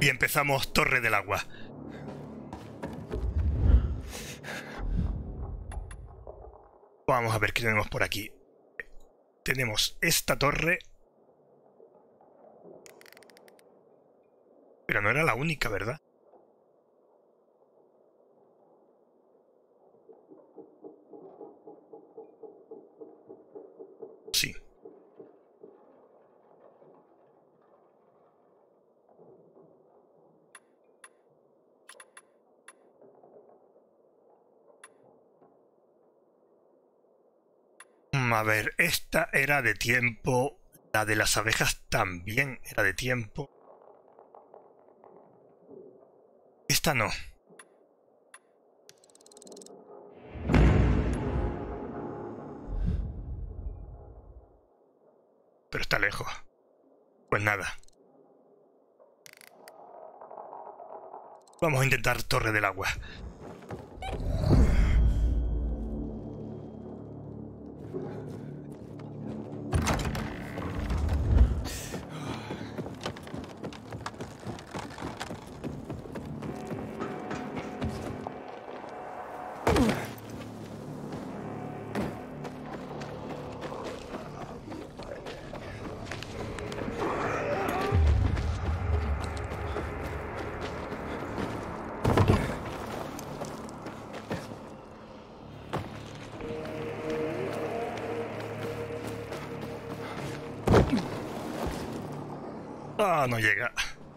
Y empezamos Torre del Agua. Vamos a ver qué tenemos por aquí. Tenemos esta torre. Pero no era la única, ¿verdad? Sí. A ver, esta era de tiempo. La de las abejas también era de tiempo. Esta no. Pero está lejos. Pues nada. Vamos a intentar Torre del Agua. Ah, no llega.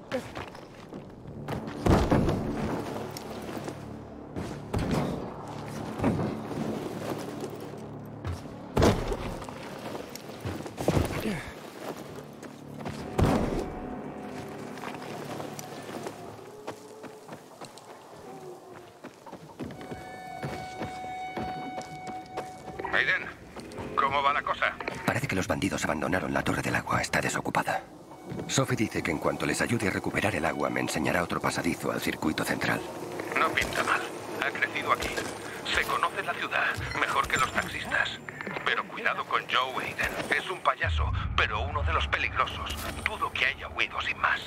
Aiden, ¿cómo va la cosa? Parece que los bandidos abandonaron la Torre del Agua. Está desocupada. Sophie dice que en cuanto les ayude a recuperar el agua, me enseñará otro pasadizo al circuito central. No pinta mal. Ha crecido aquí. Se conoce la ciudad mejor que los taxistas. Pero cuidado con Joe, Aiden. Es un payaso, pero uno de los peligrosos. Dudo que haya huido sin más.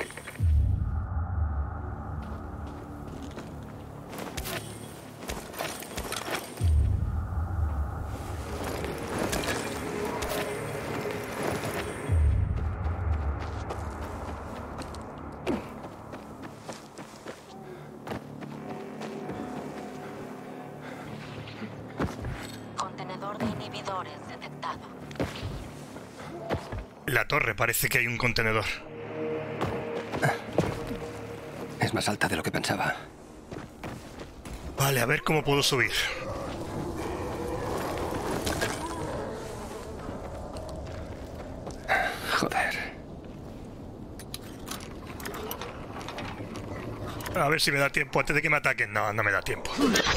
La torre, parece que hay un contenedor. Es más alta de lo que pensaba. Vale, a ver cómo puedo subir. Joder. A ver si me da tiempo antes de que me ataquen. No, no me da tiempo.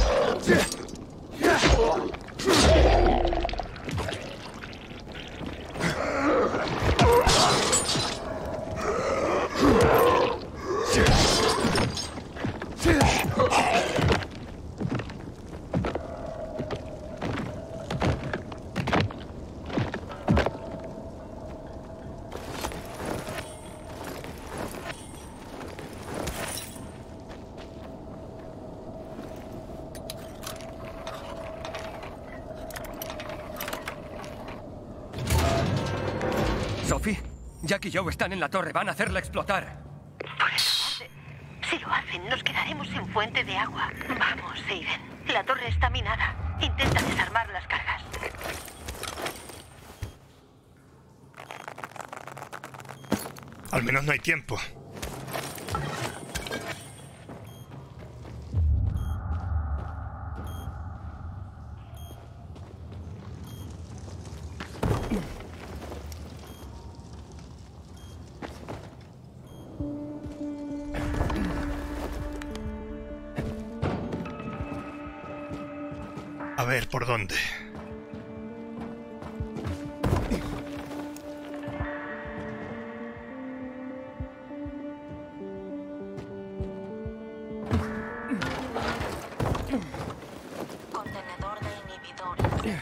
Sophie, Jack y Joe están en la torre. Van a hacerla explotar. Si lo hacen, nos quedaremos sin fuente de agua. Vamos, Aiden. La torre está minada. Intenta desarmar las cargas. Al menos no hay tiempo. A ver, ¿por dónde? Contenedor de inhibidores.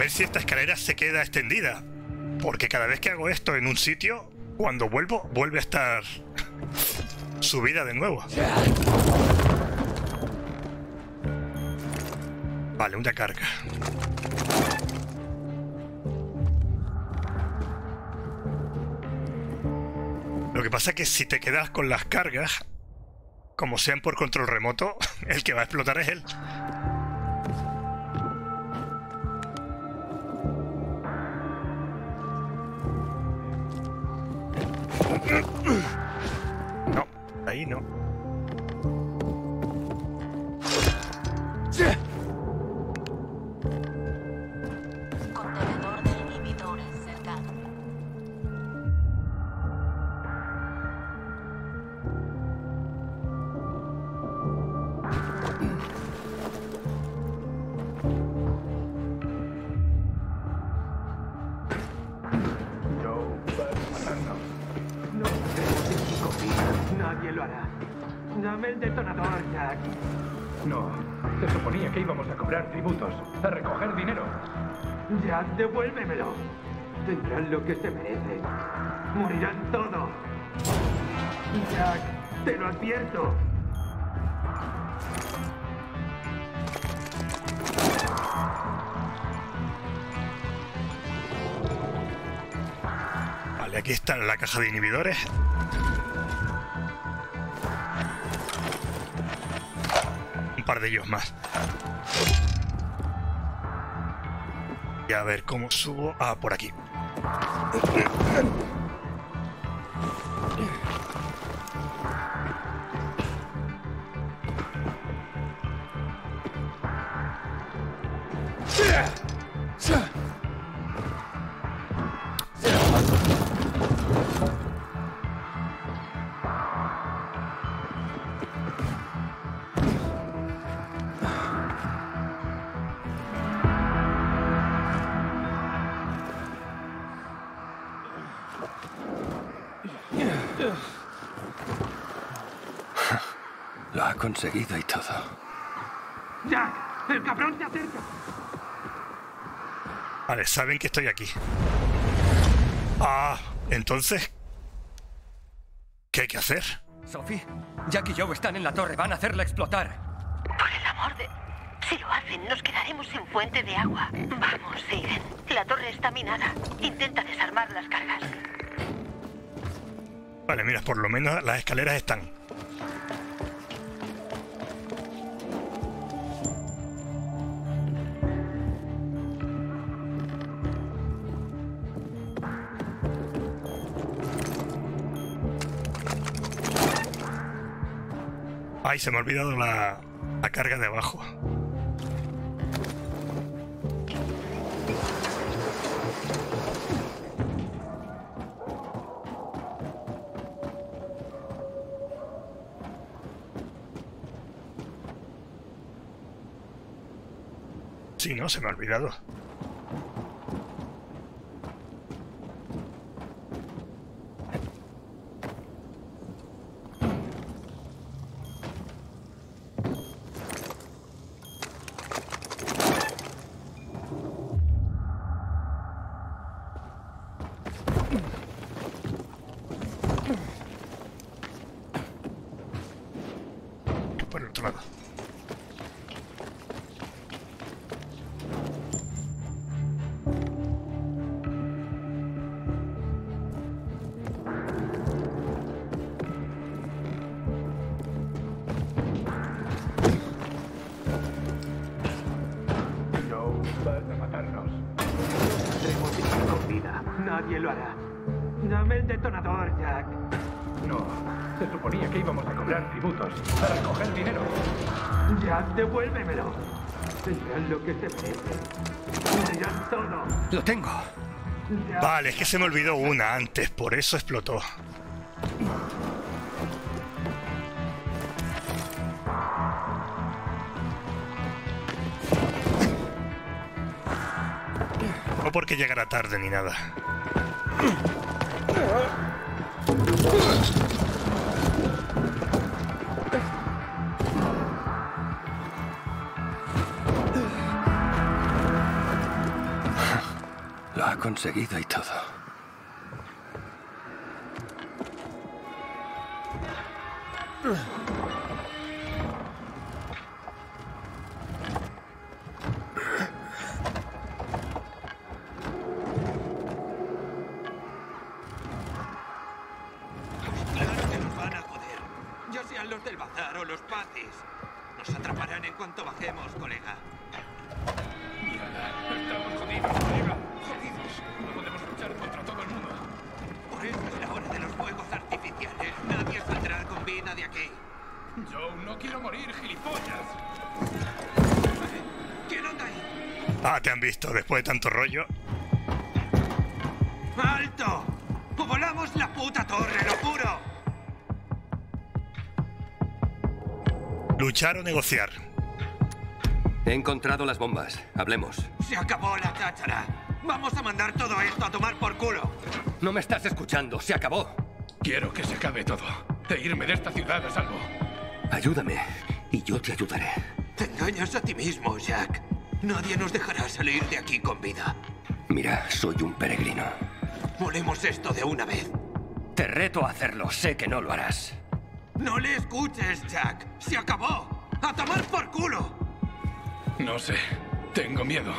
ver si esta escalera se queda extendida. Porque cada vez que hago esto en un sitio, cuando vuelvo, vuelve a estar subida de nuevo. Vale, una carga. Lo que pasa es que si te quedas con las cargas, como sean por control remoto, el que va a explotar es él. No, ahí no. Contenedor de inhibidores cercano. Nadie lo hará. Dame el detonador, Jack. No, se suponía que íbamos a cobrar tributos, a recoger dinero. Jack, devuélvemelo. Tendrán lo que se merecen. Morirán todos. Jack, te lo advierto. Vale, aquí está la caja de inhibidores. Un par de ellos más. Y a ver cómo subo. Ah, por aquí. Lo ha conseguido y todo. Jack, el cabrón se acerca. Vale, saben que estoy aquí. Ah, entonces, ¿qué hay que hacer? Sophie, Jack y Joe están en la torre. Van a hacerla explotar. Por el amor de... Si lo hacen, nos quedaremos sin fuente de agua. Vamos, Aiden. La torre está minada. Intenta desarmar las cargas. Vale, mira, por lo menos las escaleras están. Ay, se me ha olvidado la carga de abajo. Sí, no, se me ha olvidado. Por el otro lado. Joe, vas a matarnos. Tenemos con vida. Nadie lo hará. Dame el detonador, Jack. No, se suponía que íbamos a cobrar tributos, a recoger dinero. Jack, devuélvemelo. Tendrán lo que se merecen. Morirán todos. Lo tengo. Jack, Vale, es que se me olvidó una antes, por eso explotó. No porque llegara tarde ni nada. Lo ha conseguido y todo. Claro que nos van a joder. Ya sean los del bazar o los patis. Nos atraparán en cuanto bajemos, colega. Mierda, estamos jodidos, colega. Jodidos. No podemos luchar contra todo el mundo. Por eso es la hora de los fuegos artificiales. Nadie saldrá con vida de aquí. Joe, no quiero morir, gilipollas. ¿Quién anda ahí? Ah, te han visto después de tanto rollo. ¡Alto! ¡O volamos la puta torre, lo juro! Luchar o negociar. He encontrado las bombas. Hablemos. Se acabó la cháchara. Vamos a mandar todo esto a tomar por culo. No me estás escuchando. Se acabó. Quiero que se acabe todo. De irme de esta ciudad a salvo. Ayúdame y yo te ayudaré. Te engañas a ti mismo, Jack. Nadie nos dejará salir de aquí con vida. Mira, soy un peregrino. Molemos esto de una vez. Te reto a hacerlo. Sé que no lo harás. No le escuches, Jack. Se acabó. ¡A tomar por culo! No sé. Tengo miedo.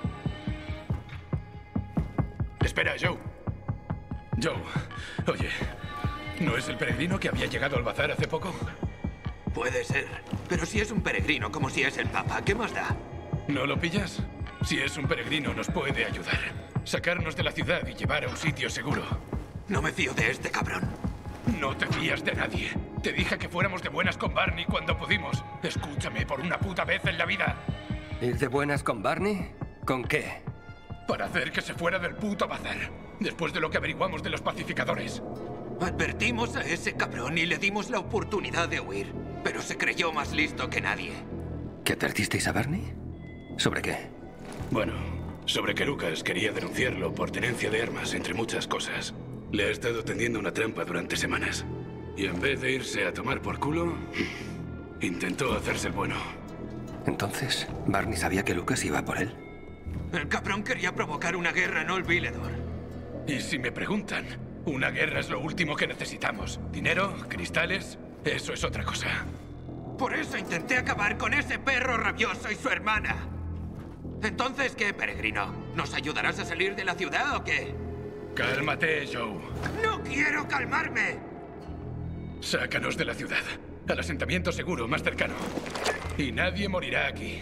Espera, Joe. Joe, oye, ¿no es el peregrino que había llegado al bazar hace poco? Puede ser. Pero si es un peregrino como si es el Papa, ¿qué más da? ¿No lo pillas? Si es un peregrino nos puede ayudar. Sacarnos de la ciudad y llevar a un sitio seguro. No me fío de este cabrón. No te fías de nadie. Te dije que fuéramos de buenas con Barney cuando pudimos. Escúchame por una puta vez en la vida. ¿Ir de buenas con Barney? ¿Con qué? Para hacer que se fuera del puto bazar. Después de lo que averiguamos de los pacificadores. Advertimos a ese cabrón y le dimos la oportunidad de huir. Pero se creyó más listo que nadie. ¿Qué advertisteis a Barney? ¿Sobre qué? Bueno, sobre que Lucas quería denunciarlo por tenencia de armas, entre muchas cosas. Le ha estado tendiendo una trampa durante semanas. Y en vez de irse a tomar por culo, intentó hacerse el bueno. Entonces, ¿Barney sabía que Lucas iba por él? El cabrón quería provocar una guerra en Old Villedor. Y si me preguntan, una guerra es lo último que necesitamos. ¿Dinero? ¿Cristales? Eso es otra cosa. Por eso intenté acabar con ese perro rabioso y su hermana. Entonces, ¿qué, peregrino? ¿Nos ayudarás a salir de la ciudad o qué? Cálmate, Joe. ¡No quiero calmarme! Sácanos de la ciudad. Al asentamiento seguro más cercano. Y nadie morirá aquí.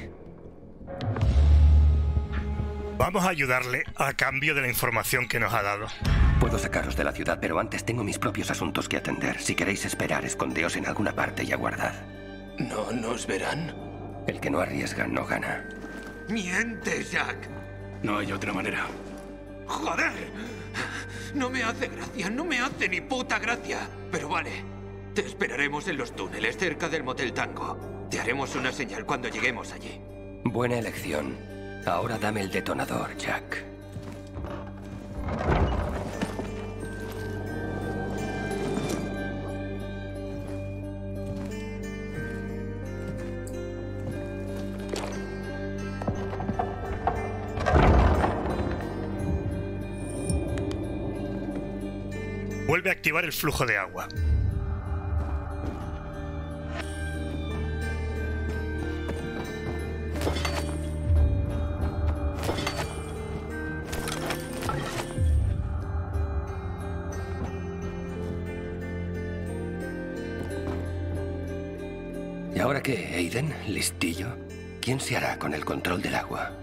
Vamos a ayudarle a cambio de la información que nos ha dado. Puedo sacaros de la ciudad, pero antes tengo mis propios asuntos que atender. Si queréis esperar, escondeos en alguna parte y aguardad. ¿No nos verán? El que no arriesga no gana. ¡Miente, Jack! No hay otra manera. ¡Joder! No me hace gracia, no me hace ni puta gracia. Pero vale, te esperaremos en los túneles cerca del Motel Tango. Te haremos una señal cuando lleguemos allí. Buena elección. Ahora dame el detonador, Jack. Vuelve a activar el flujo de agua. ¿Y ahora qué, Aiden? ¿Listillo? ¿Quién se hará con el control del agua?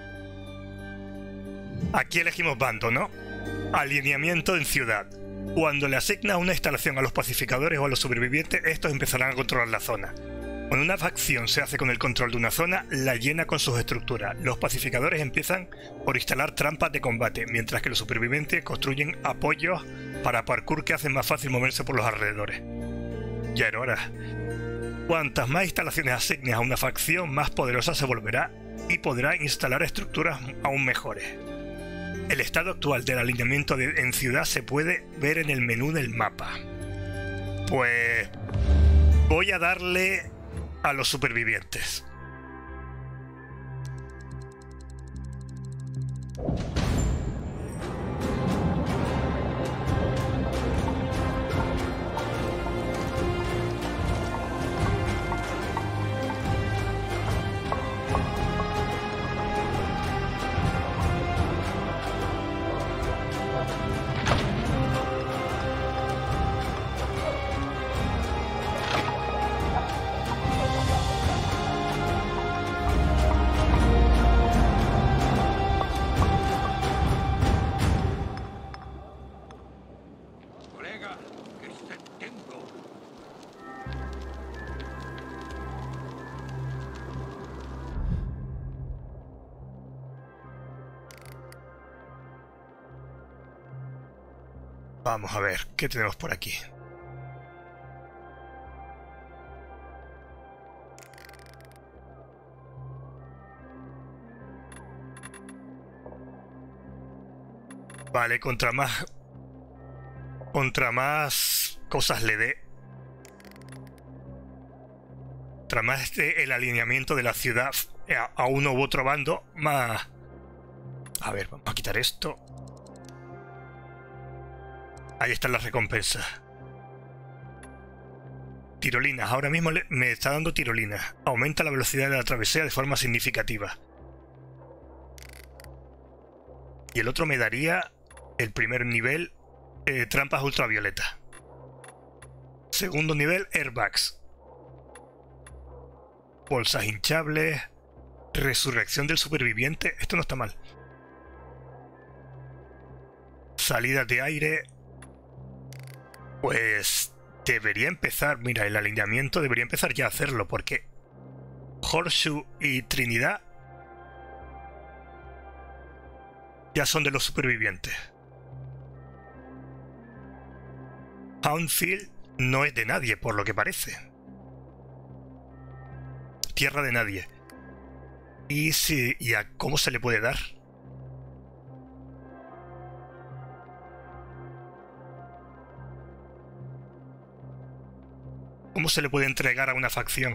Aquí elegimos bando, ¿no? Alineamiento en ciudad. Cuando le asigna una instalación a los pacificadores o a los supervivientes, estos empezarán a controlar la zona. Cuando una facción se hace con el control de una zona, la llena con sus estructuras. Los pacificadores empiezan por instalar trampas de combate, mientras que los supervivientes construyen apoyos para parkour que hacen más fácil moverse por los alrededores. Ya era hora. Cuantas más instalaciones asignes a una facción, más poderosa se volverá y podrá instalar estructuras aún mejores. El estado actual del alineamiento en ciudad se puede ver en el menú del mapa. Pues voy a darle a los supervivientes. Vamos a ver, ¿qué tenemos por aquí? Vale, contra más cosas le dé, contra más esté el alineamiento de la ciudad a uno u otro bando, más... A ver, vamos a quitar esto. Ahí están las recompensas. Tirolinas. Ahora mismo me está dando tirolinas. Aumenta la velocidad de la travesía de forma significativa. Y el otro me daría el primer nivel, trampas ultravioleta. Segundo nivel, airbags. Bolsas hinchables. Resurrección del superviviente. Esto no está mal. Salidas de aire. Pues debería empezar, mira, el alineamiento debería empezar ya a hacerlo, porque Horseshoe y Trinidad ya son de los supervivientes. Houndfield no es de nadie, por lo que parece. Tierra de nadie. ¿Y a cómo se le puede dar? ¿Cómo se le puede entregar a una facción?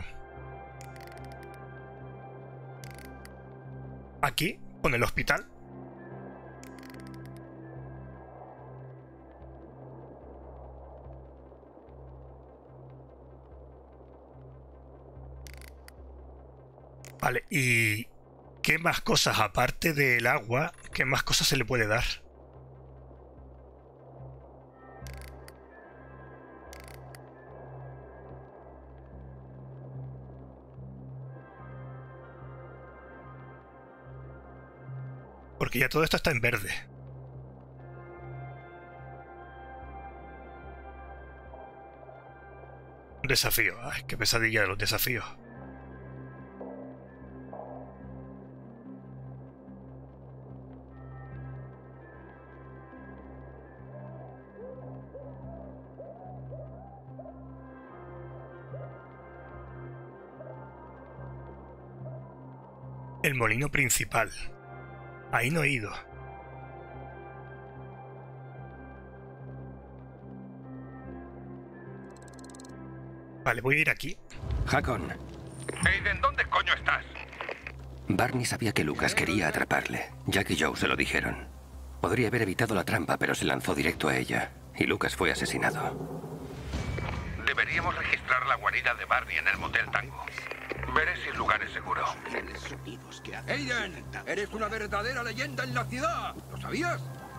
Aquí, con el hospital. Vale, ¿y qué más cosas aparte del agua? ¿Qué más cosas se le puede dar? Porque ya todo esto está en verde. Un desafío. Ay, qué pesadilla de los desafíos. El molino principal. Ahí no he ido. Vale, voy a ir aquí. Hakon. Aiden, ¿dónde coño estás? Barney sabía que Lucas quería atraparle. Jack y Joe se lo dijeron. Podría haber evitado la trampa, pero se lanzó directo a ella. Y Lucas fue asesinado. Deberíamos registrar la guarida de Barney en el Motel Tango. Veré si el lugar es seguro. Aiden, eres una verdadera leyenda en la ciudad. ¿Lo sabías?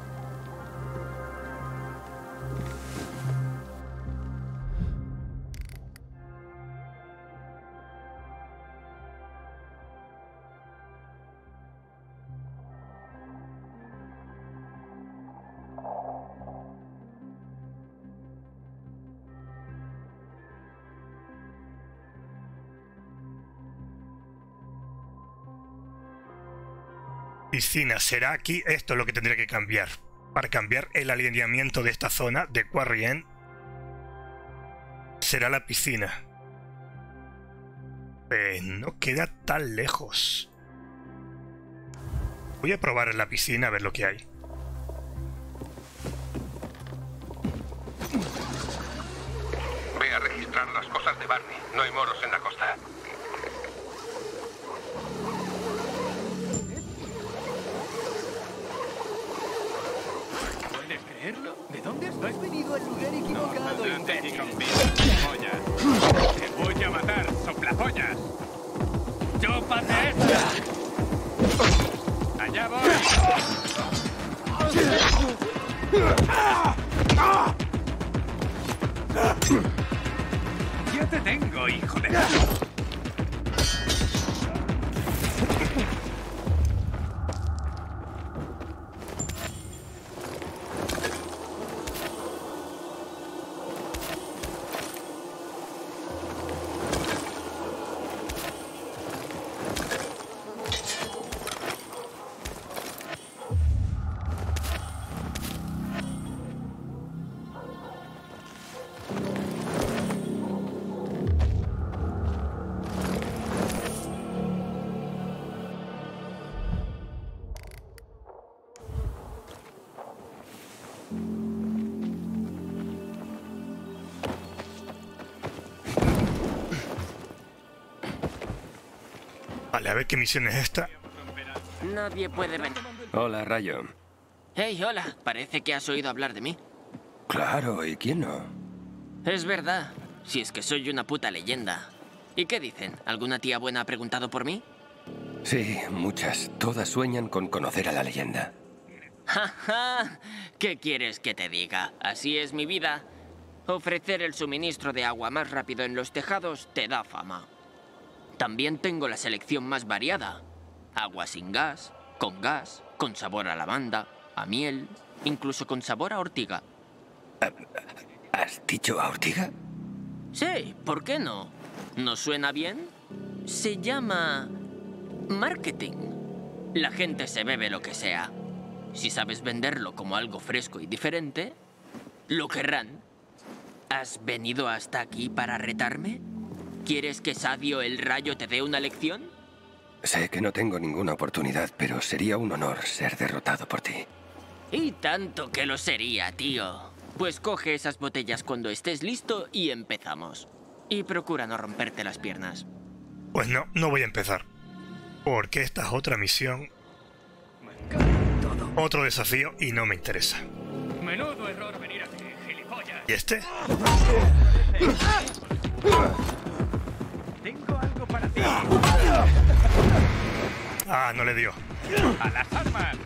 Piscina, será aquí esto lo que tendría que cambiar. Para cambiar el alineamiento de esta zona de Quarry End, será la piscina. No queda tan lejos. Voy a probar en la piscina a ver lo que hay. Ve a registrar las cosas de Barney. No hay moros en la costa. ¿De dónde has venido al lugar equivocado? No te ni con vida, pollas. Te voy a matar, soplapollas. ¡Chúpate esta! ¡Allá voy! ¡Ya te tengo, hijo de... Vale, a ver qué misión es esta. Nadie puede venir. Hola, Rayo. Hey, hola. Parece que has oído hablar de mí. Claro, ¿y quién no? Es verdad. Si es que soy una puta leyenda. ¿Y qué dicen? ¿Alguna tía buena ha preguntado por mí? Sí, muchas. Todas sueñan con conocer a la leyenda. ¡Ja, ja! ¿Qué quieres que te diga? Así es mi vida. Ofrecer el suministro de agua más rápido en los tejados te da fama. También tengo la selección más variada. Agua sin gas, con sabor a lavanda, a miel, incluso con sabor a ortiga. ¿Has dicho a ortiga? Sí, ¿por qué no? ¿No suena bien? Se llama... marketing. La gente se bebe lo que sea. Si sabes venderlo como algo fresco y diferente, lo querrán. ¿Has venido hasta aquí para retarme? ¿Quieres que Sadio el Rayo te dé una lección? Sé que no tengo ninguna oportunidad, pero sería un honor ser derrotado por ti. Y tanto que lo sería, tío. Pues coge esas botellas cuando estés listo y empezamos. Y procura no romperte las piernas. Pues no, no voy a empezar. Porque esta es otra misión. Otro desafío y no me interesa. Menudo error venir aquí, gilipollas. ¿Y este? Tengo algo para ti. Ah, no le dio. ¡A las armas!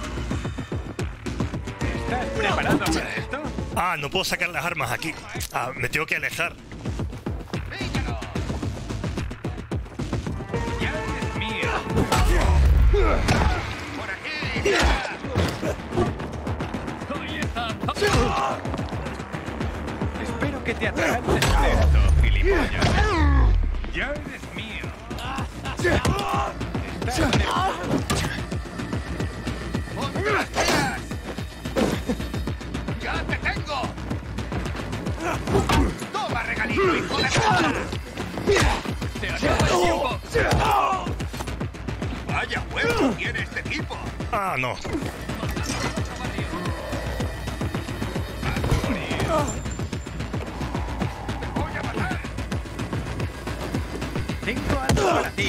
¿Estás preparado para esto? Ah, no puedo sacar las armas aquí. Ah, me tengo que alejar. ¡Píllalo! ¡Ya eres mío! ¡Por aquí! ¡Ahí está! Espero que te atragantes de esto, gilipollas. ¡Ya eres mío! ¡Estás en ¡ya te tengo! ¡Toma, regalito, hijo de puta! ¡Se acaba el tiempo! ¡Vaya huevo tiene este tipo! Ah, no. ¡Voy a matar! ¡Tengo algo para ti!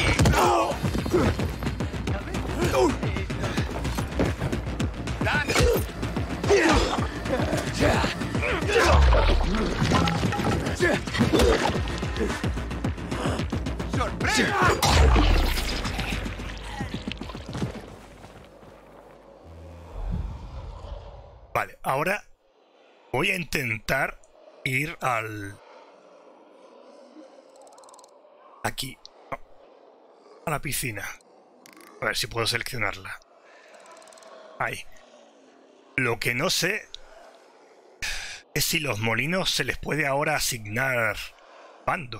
¡Dale! ¡Sorpresa! Vale, ahora voy a intentar ir al... aquí. No. A la piscina. A ver si puedo seleccionarla. Ahí. Lo que no sé es si los molinos se les puede ahora asignar bando.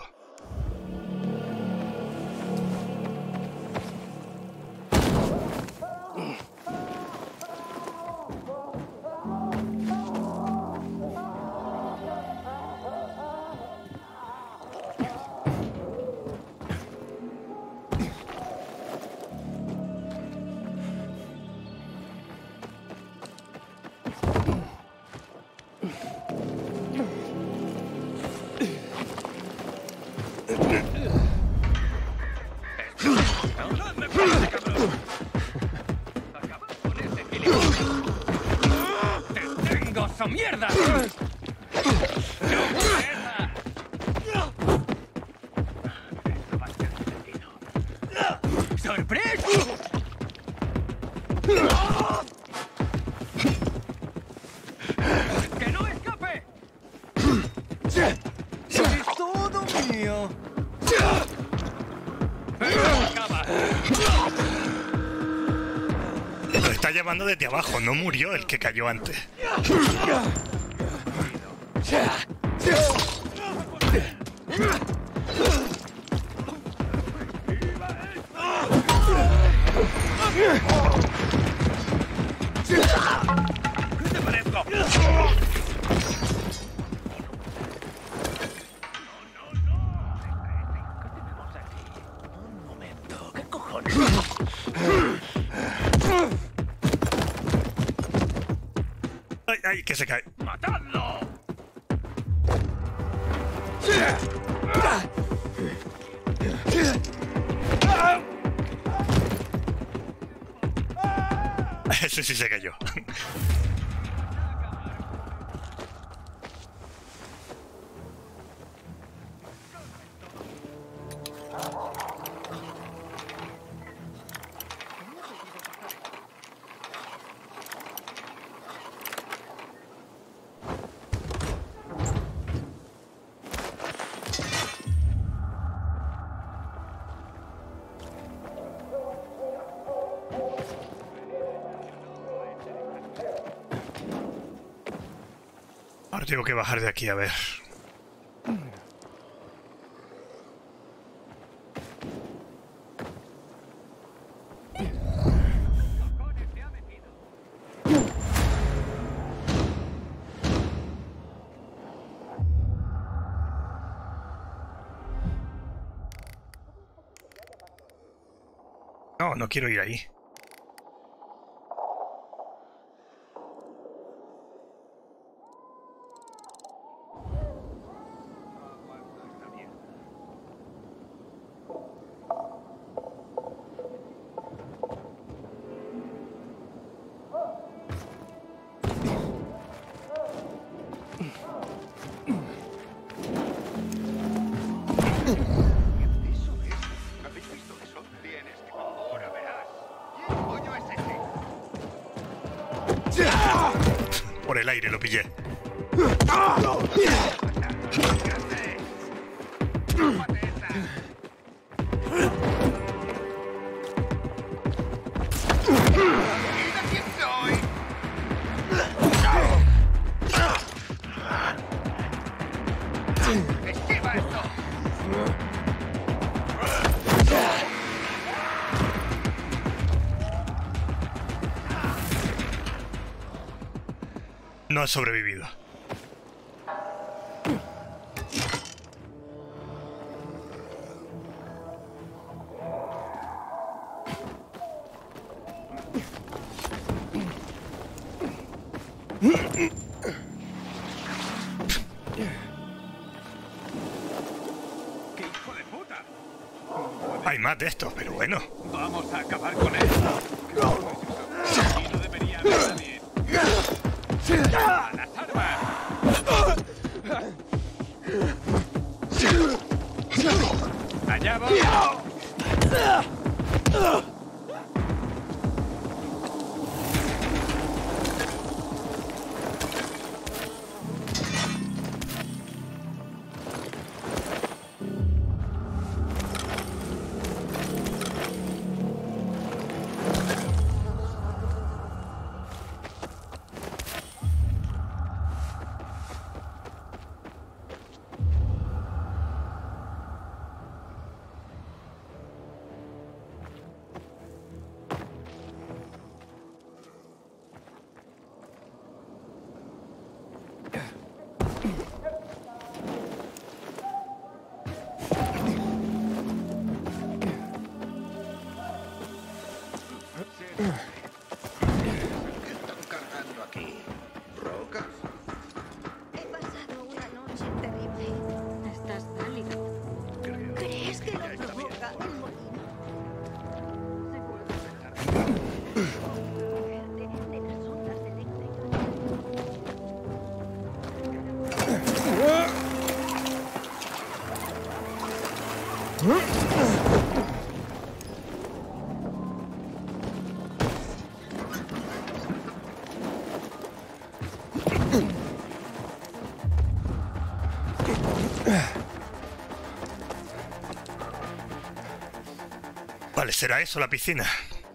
¡Mierda! ¡Sorpresa! mío. Lo está llamando desde abajo, no murió el que cayó antes. ¿Qué te parezco? ¿Qué cojones? ¡Ay, ay, que se cae! ¡Matadlo! Ese sí se cayó. Ahora tengo que bajar de aquí, a ver. No, no quiero ir ahí. ¿Habéis visto eso? Tienes que... Ahora verás. ¿Qué coño es ese? Por el aire lo pillé. ¡Esquiva esto! No ha sobrevivido. ¡Qué hijo de puta! Hay más de estos, pero bueno. Vamos a acabar con él. Aquí no debería haber nadie. ¡A las armas! ¡Allá voy! ¿Qué están cargando aquí? ¿Rocas? He pasado una noche terrible. Estás pálida. ¿Crees que lo provoca el molino? De las ondas eléctricas. Vale, ¿será eso la piscina?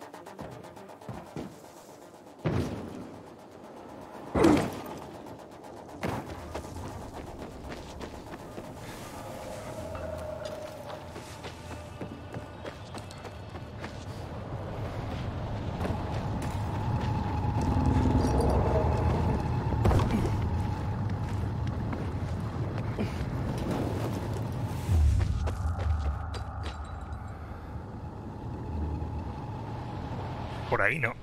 Por ahí no.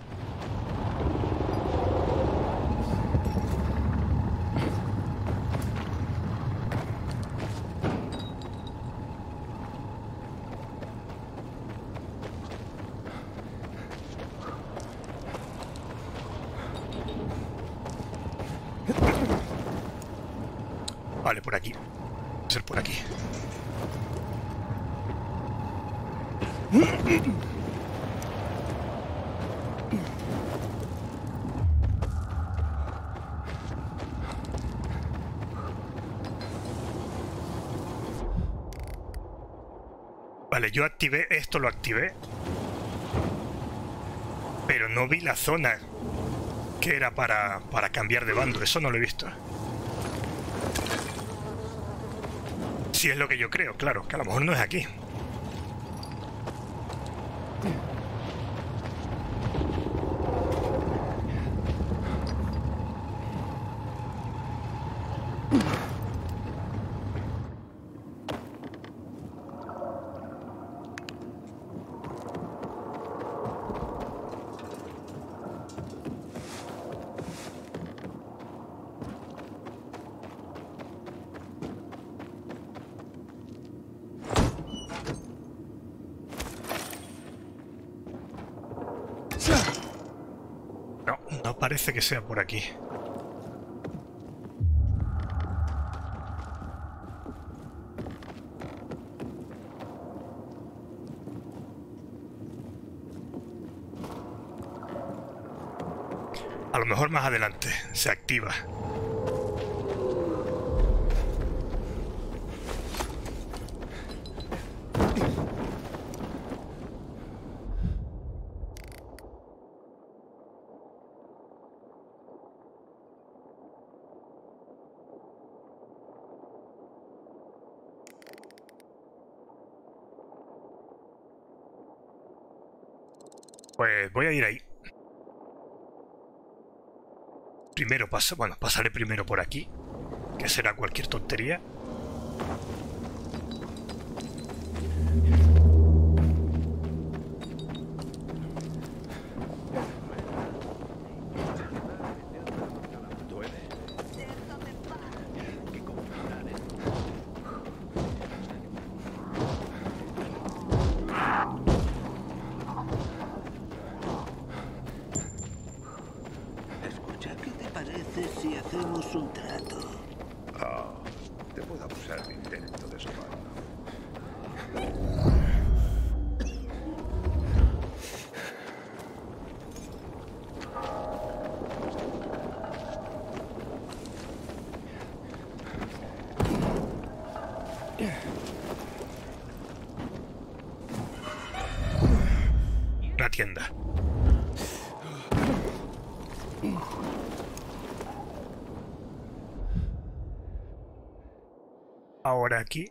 Vale, por aquí. Debe ser por aquí. Vale, yo activé esto, lo activé. Pero no vi la zona que era para cambiar de bando. Eso no lo he visto. Si es lo que yo creo, claro, que a lo mejor no es aquí. No parece que sea por aquí. A lo mejor más adelante se activa. Pues voy a ir ahí. Primero pasaré primero por aquí, que será cualquier tontería. Si hacemos un trato. Te puedo abusar de intento de soborno. La tienda. Ahora aquí.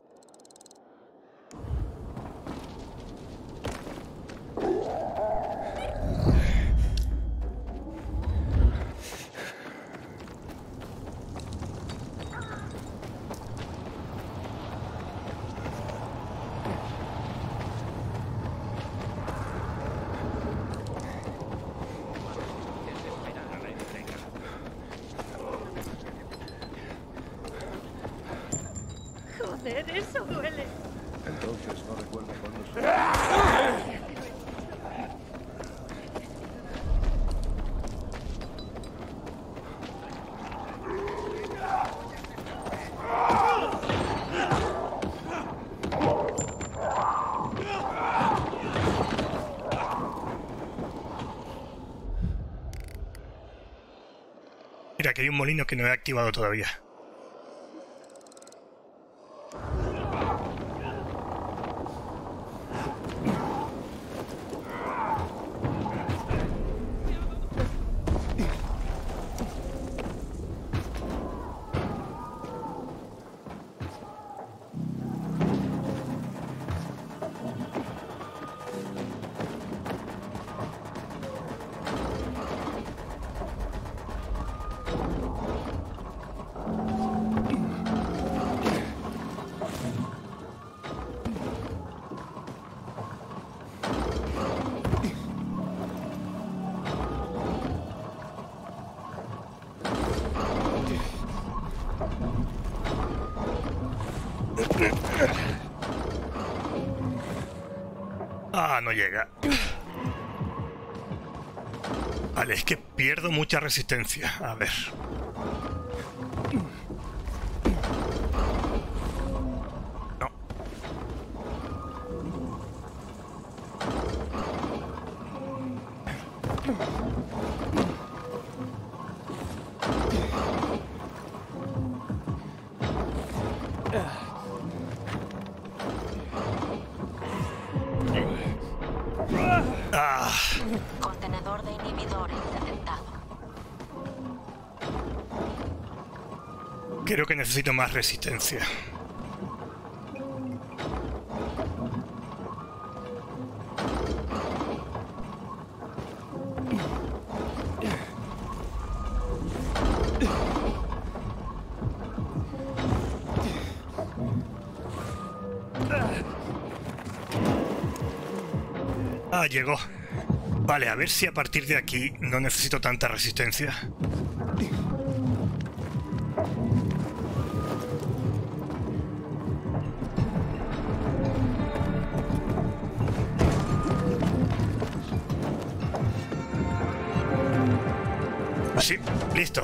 Joder, eso duele. Entonces no recuerda cuándo Mira, que hay un molino que no he activado todavía. no llega. Vale, es que pierdo mucha resistencia. A ver. No. Contenedor de inhibidores detectado. Creo que necesito más resistencia. Ah, llegó. Vale, a ver si a partir de aquí no necesito tanta resistencia. Sí, listo.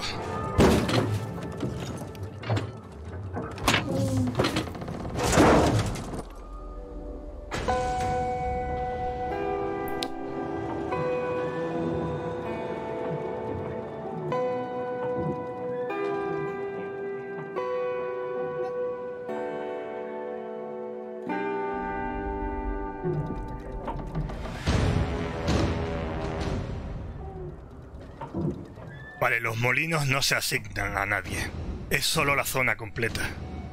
Vale, los molinos no se asignan a nadie. Es solo la zona completa.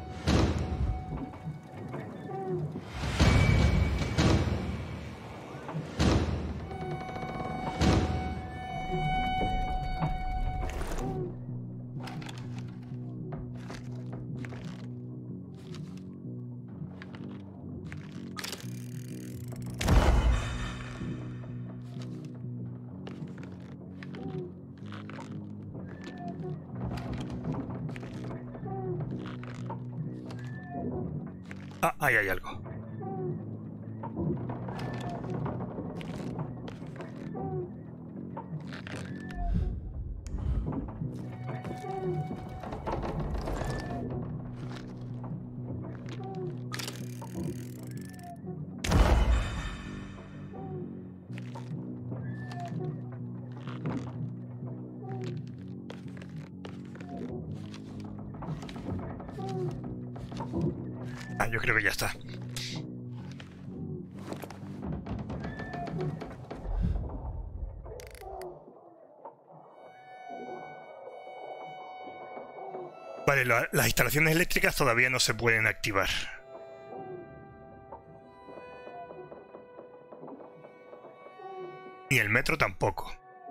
Ah, ahí hay algo. Ah, yo creo que ya está. Vale, las instalaciones eléctricas todavía no se pueden activar. Ni el metro tampoco.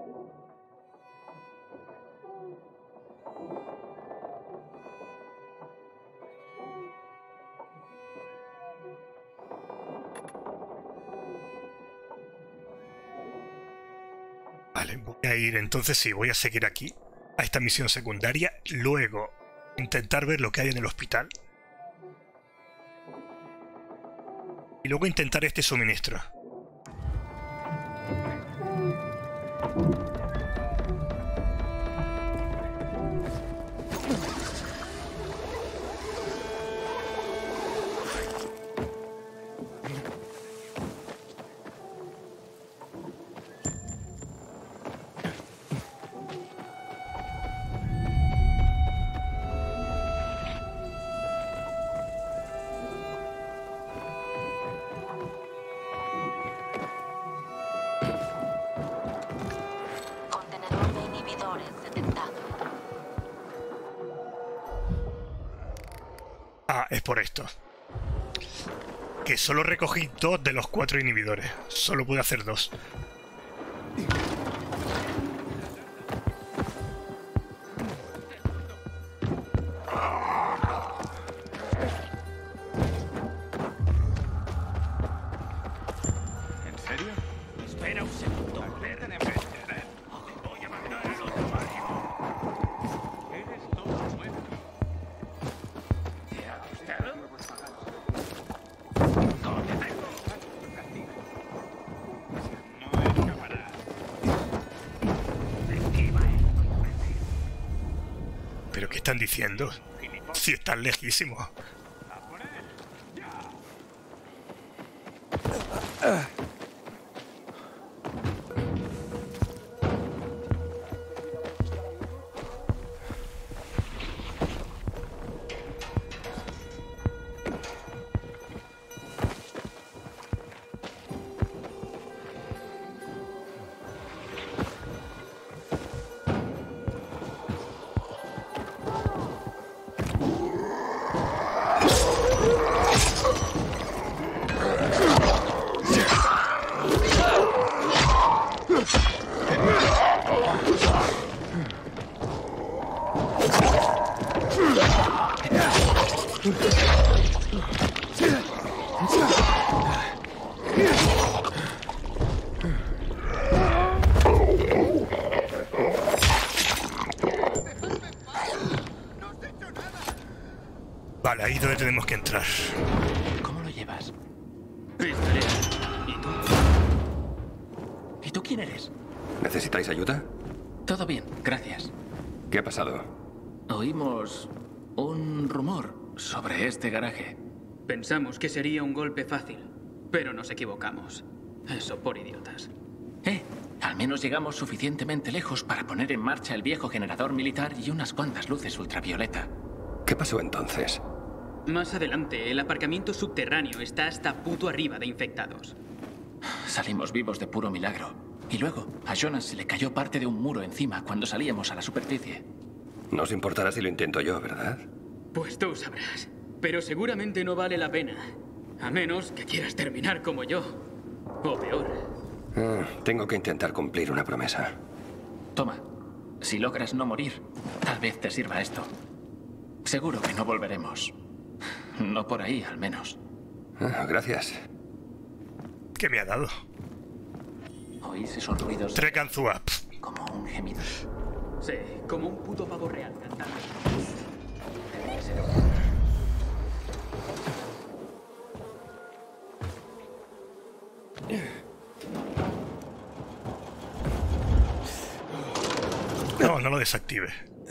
Vale, voy a ir entonces, sí, voy a seguir aquí a esta misión secundaria, luego intentar ver lo que hay en el hospital y luego intentar este suministro. Ah, es por esto. Que solo recogí 2 de los 4 inhibidores. Solo pude hacer 2. ¿En serio? Espera un segundo. Voy a mandar al otro barrio. Eres todo nuevo. ¿Te ha gustado? ¿Qué están diciendo? Si están lejísimos. Vale, ahí es donde tenemos que entrar. ¿Cómo lo llevas? ¿Y tú? ¿Y tú quién eres? ¿Necesitáis ayuda? Todo bien, gracias. ¿Qué ha pasado? Oímos un rumor sobre este garaje. Pensamos que sería un golpe fácil, pero nos equivocamos. Eso por idiotas. Al menos llegamos suficientemente lejos para poner en marcha el viejo generador militar y unas cuantas luces ultravioleta. ¿Qué pasó entonces? Más adelante, el aparcamiento subterráneo está hasta puto arriba de infectados. Salimos vivos de puro milagro. Y luego, a Jonas se le cayó parte de un muro encima cuando salíamos a la superficie. No os importará si lo intento yo, ¿verdad? Pues tú sabrás. Pero seguramente no vale la pena. A menos que quieras terminar como yo. O peor. Tengo que intentar cumplir una promesa. Toma. Si logras no morir, tal vez te sirva esto. Seguro que no volveremos. No por ahí, al menos. Gracias. ¿Qué me ha dado? ¿Oís esos ruidos? Trekanzua. Como un gemido. Sí, como un puto pavo real cantando. Debe ser. No, no lo desactive.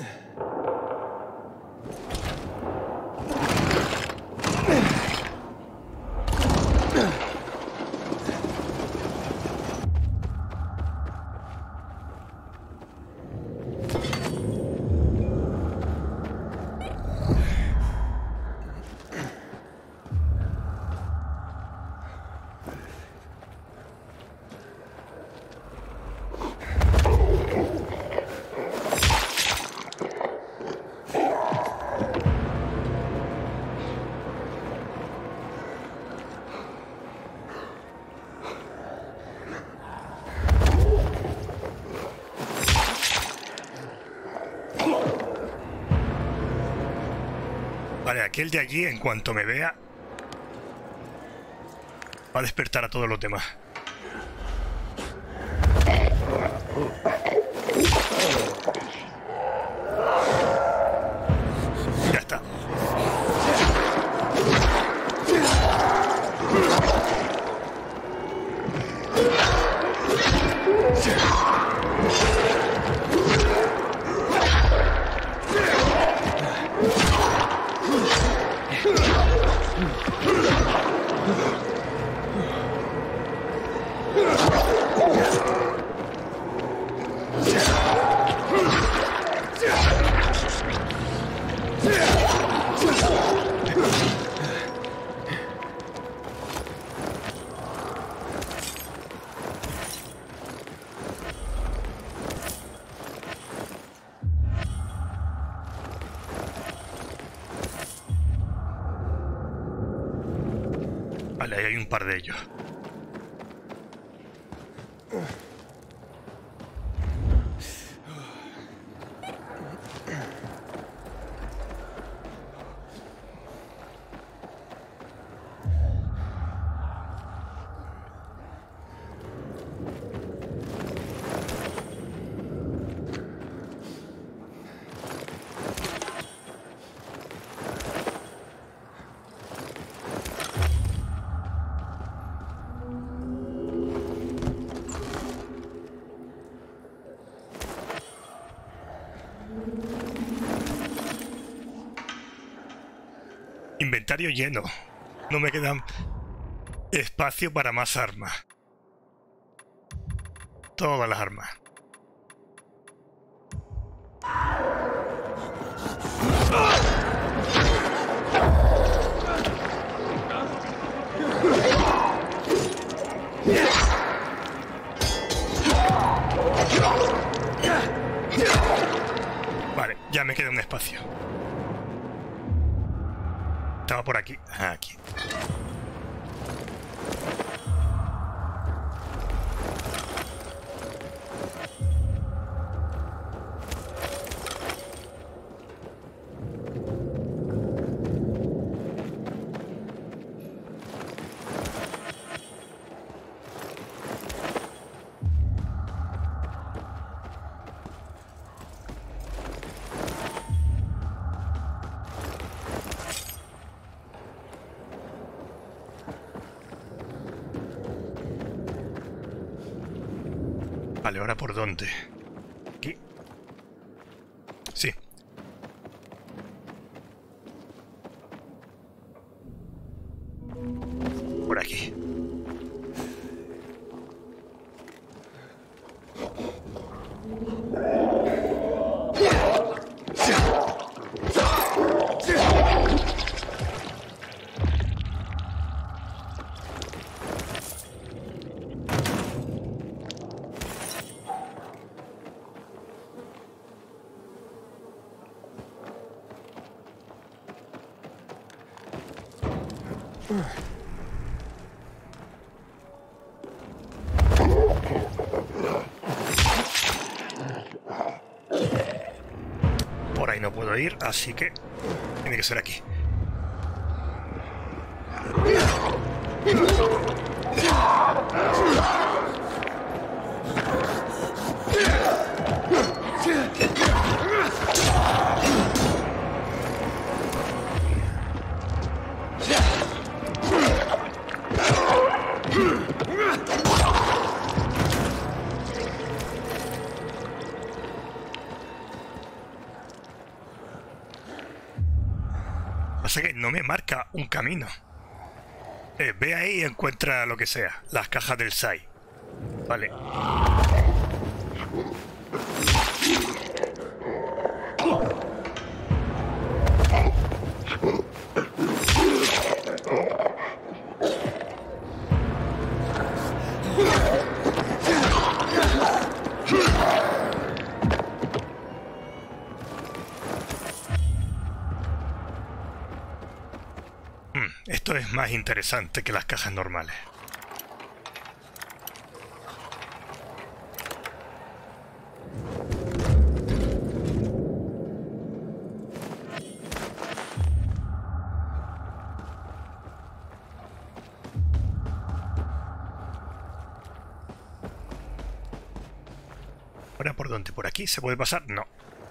Vale, aquel de allí, en cuanto me vea, va a despertar a todos los demás. Ya está. Vale, ahí hay un par de ellos. Inventario lleno. No me quedan espacio para más armas. Todas las armas. Vale, ya me queda un espacio. Estaba por aquí. Aquí. Vale, ¿ahora por dónde? ¿Aquí? Sí. Por aquí. Por ahí no puedo ir, así que tiene que ser aquí. Pasa que no me marca un camino. Ve ahí y encuentra lo que sea. Las cajas del SAI. Vale. Esto es más interesante que las cajas normales. ¿Ahora por dónde? ¿Por aquí? ¿Se puede pasar? No.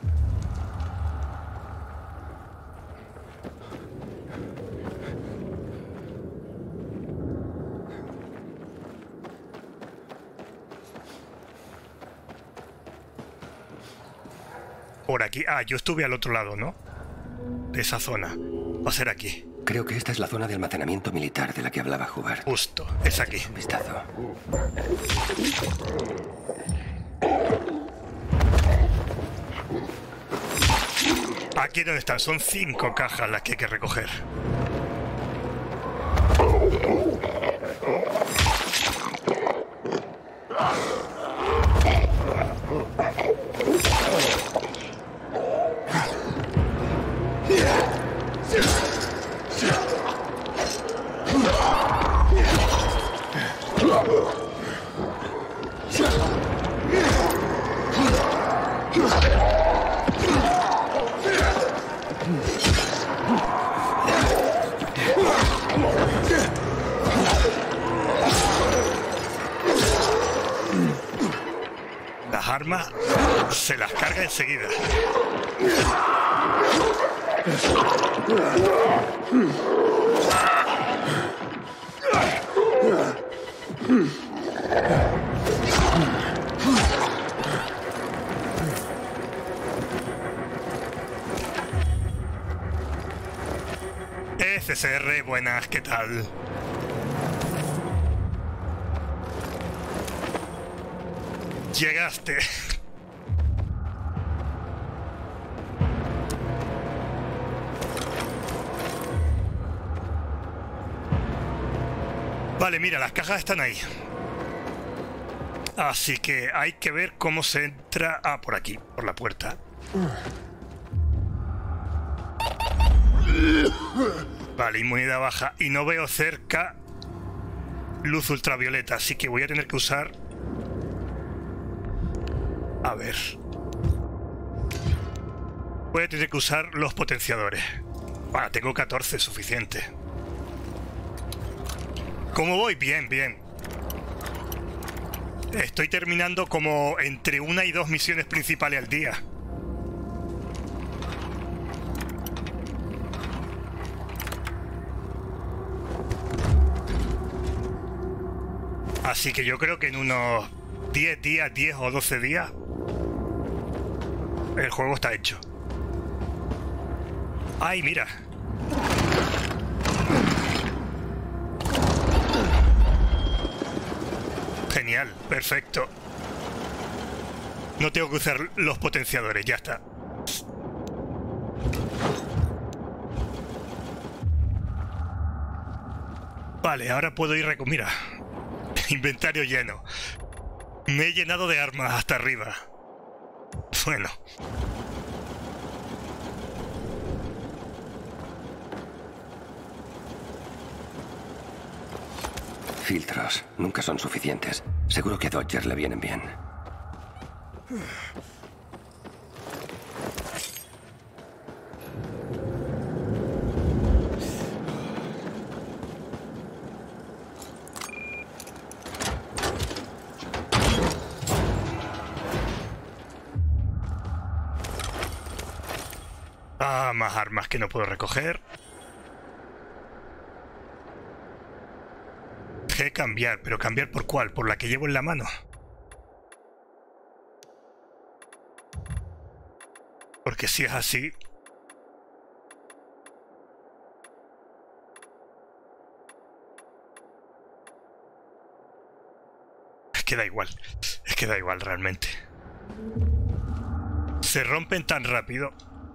Por aquí. Ah, yo estuve al otro lado, ¿no? De esa zona. Va a ser aquí. Creo que esta es la zona de almacenamiento militar de la que hablaba Hubbard. Justo, es aquí. Un vistazo. Aquí es donde están. Son 5 cajas las que hay que recoger. Las armas se las carga enseguida. CSR, buenas, ¿qué tal? Llegaste. Vale, mira, las cajas están ahí. Así que hay que ver cómo se entra... Ah, por aquí, por la puerta. Vale, inmunidad baja. Y no veo cerca luz ultravioleta, así que voy a tener que usar... A ver... Voy a tener que usar los potenciadores. Bueno, tengo 14, suficiente. ¿Cómo voy? Bien, bien. Estoy terminando como entre 1 y 2 misiones principales al día. Así que yo creo que en unos 10 días, 10 o 12 días, el juego está hecho. ¡Ay, mira! Genial, perfecto. No tengo que usar los potenciadores, ya está. Vale, ahora puedo ir mira. Inventario lleno. Me he llenado de armas hasta arriba. Bueno. Filtros. Nunca son suficientes. Seguro que a Dodger le vienen bien. Ah, más armas que no puedo recoger. G cambiar, pero ¿cambiar por cuál? ¿Por la que llevo en la mano? Porque si es así... Es que da igual. Es que da igual realmente. Se rompen tan rápido.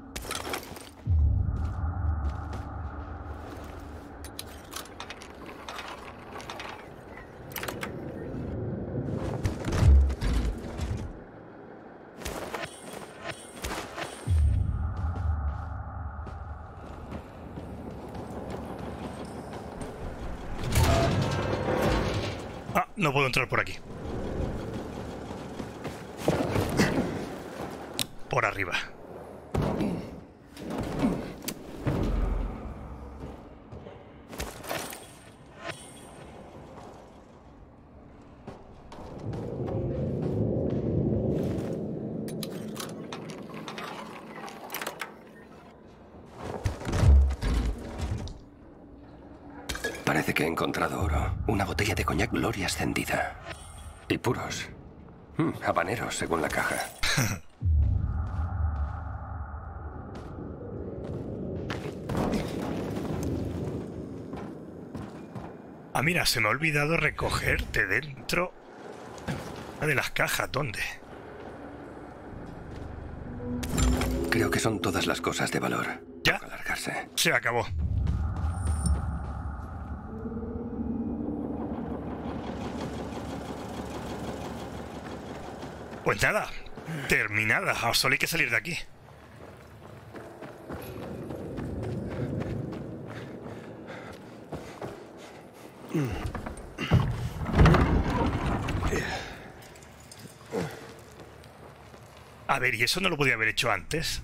No puedo entrar por aquí. Por arriba. Parece que he encontrado oro. Una botella de coñac Gloria encendida. Y puros. Habaneros, según la caja. Ah, mira, se me ha olvidado recogerte dentro de las cajas. ¿Dónde? Creo que son todas las cosas de valor. ¿Ya? Toca largarse. Se acabó. Pues nada, terminada. Solo hay que salir de aquí. A ver, ¿y eso no lo podía haber hecho antes?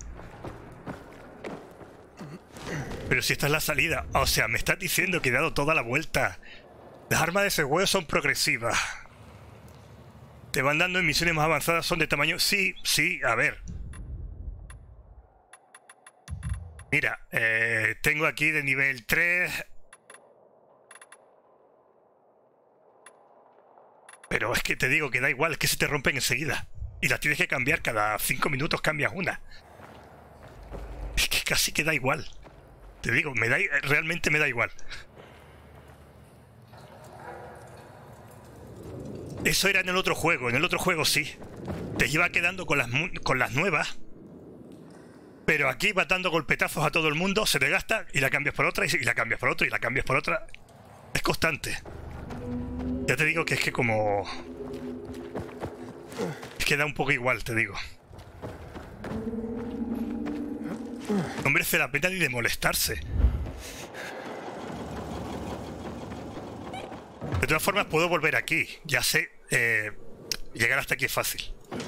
Pero si esta es la salida. O sea, me estás diciendo que he dado toda la vuelta. Las armas de ese juego son progresivas. Te van dando en misiones más avanzadas, son de tamaño... Sí, sí, a ver. Mira, tengo aquí de nivel 3... Pero es que te digo que da igual, es que se te rompen enseguida. Y las tienes que cambiar, cada 5 minutos cambias una. Es que casi que da igual. te digo, realmente me da igual. Eso era en el otro juego sí. Te iba quedando con las nuevas. Pero aquí vas dando golpetazos a todo el mundo, se te gasta y la cambias por otra, y la cambias por otra, y la cambias por otra. Es constante. Ya te digo que es que como... Es que da un poco igual, te digo. No merece la pena ni de molestarse. De todas formas puedo volver aquí. Ya sé, llegar hasta aquí es fácil.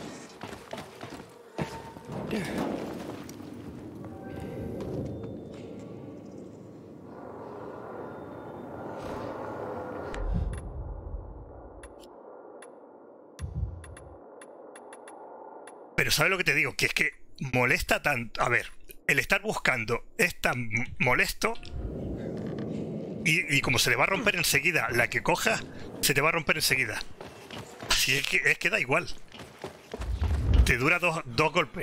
Pero ¿sabes lo que te digo? Que es que molesta tanto. A ver, el estar buscando es tan molesto. Y como se le va a romper enseguida la que coja, se te va a romper enseguida. Así es que da igual. Te dura dos golpes.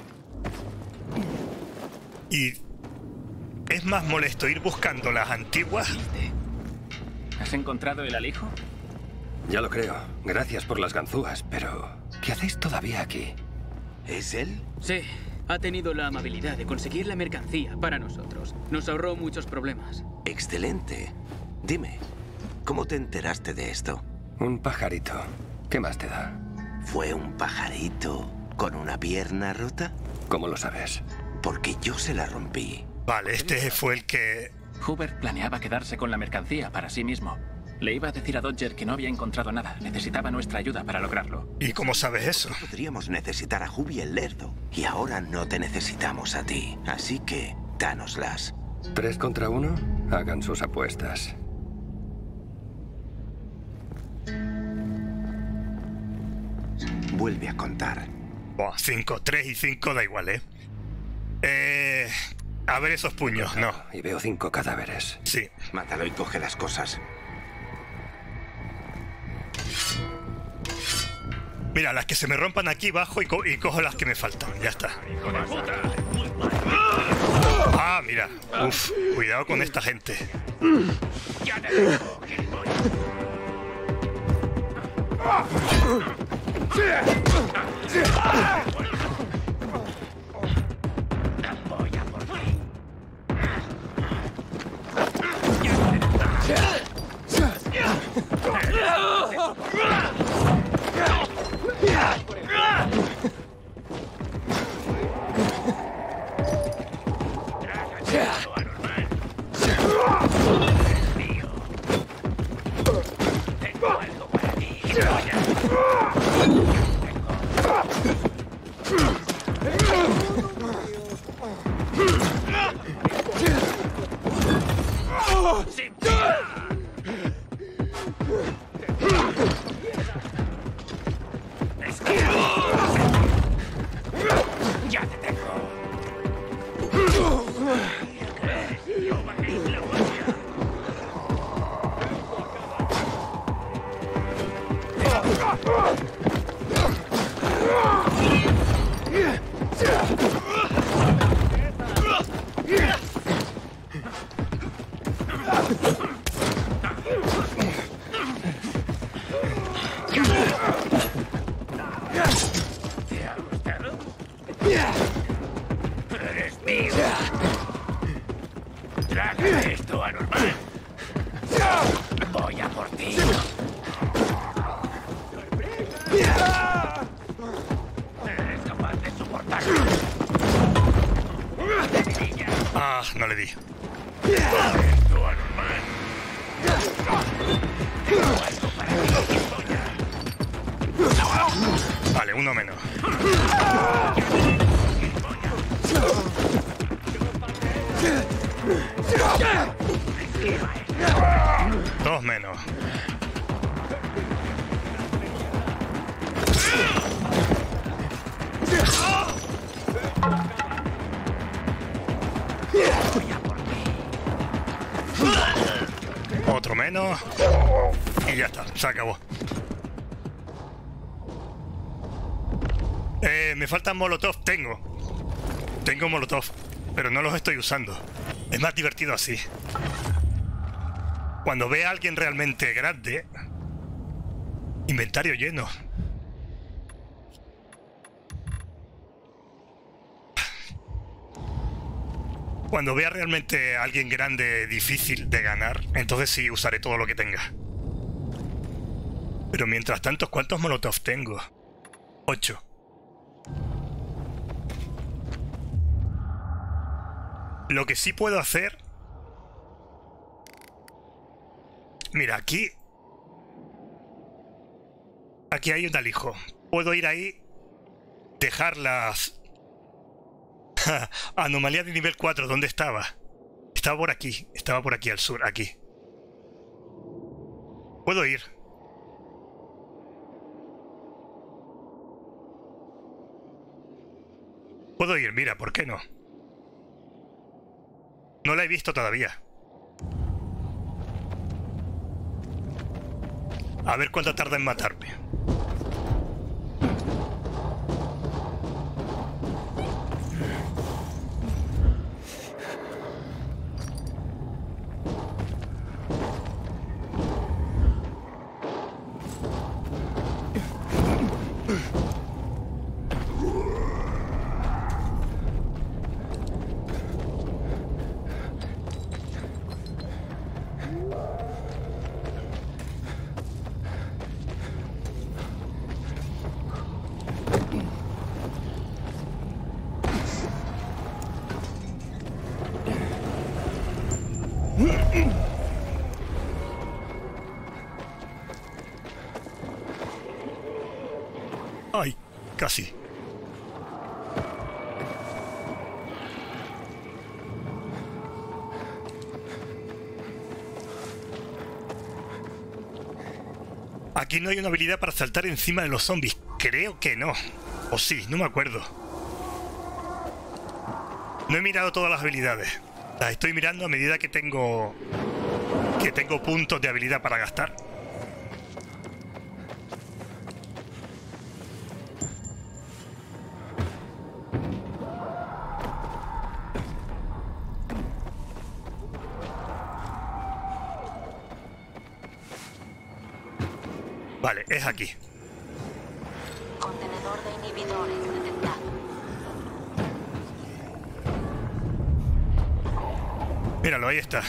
Y es más molesto ir buscando las antiguas. ¿Has encontrado el alijo? Ya lo creo. Gracias por las ganzúas, pero... ¿qué hacéis todavía aquí? ¿Es él? Sí. Ha tenido la amabilidad de conseguir la mercancía para nosotros. Nos ahorró muchos problemas. Excelente. Dime, ¿cómo te enteraste de esto? Un pajarito. ¿Qué más te da? ¿Fue un pajarito con una pierna rota? ¿Cómo lo sabes? Porque yo se la rompí. Vale, este fue el que... Hubert planeaba quedarse con la mercancía para sí mismo. Le iba a decir a Dodger que no había encontrado nada. Necesitaba nuestra ayuda para lograrlo. ¿Y cómo sabes eso? Podríamos necesitar a Hubi el lerdo. Y ahora no te necesitamos a ti. Así que, dánoslas. 3 contra 1. Hagan sus apuestas. Vuelve a contar. 5, 3 y 5 da igual, ¿eh? A ver esos puños, no. Y veo 5 cadáveres. Sí. Mátalo y coge las cosas. Mira, las que se me rompan aquí bajo y cojo las que me faltan. Ya está. Ah, mira. Uf, cuidado con esta gente. Ya te dejo, voy a por ti. Ya te tengo. ¿Te ha gustado? Eres mío. Trágame esto, anormal. Voy a por ti. Eres capaz de soportarlo. Ah, no le di. Esto, anormal. Tengo algo para ti, polla. Vale, uno menos. Dos menos. Otro menos. Y ya está, se acabó. Me faltan molotov, tengo molotov, pero no los estoy usando. Es más divertido así. Cuando ve a alguien realmente grande... Inventario lleno. Cuando vea realmente a alguien grande difícil de ganar, entonces sí usaré todo lo que tenga. Pero mientras tanto, ¿cuántos molotov tengo? 8. Lo que sí puedo hacer... Mira, aquí... Aquí hay un alijo. Puedo ir ahí... Dejar las... Anomalía de nivel 4. ¿Dónde estaba? Estaba por aquí. Estaba por aquí al sur. Aquí. Puedo ir. Puedo ir, mira, ¿por qué no? No la he visto todavía. A ver cuánto tarda en matarme. Ay, casi. Aquí no hay una habilidad para saltar encima de los zombies. Creo que no. O sí, no me acuerdo. No he mirado todas las habilidades. Las estoy mirando a medida que tengo puntos de habilidad para gastar. Vale, es aquí. Contenedor de inhibidores detectado. Míralo, ahí está.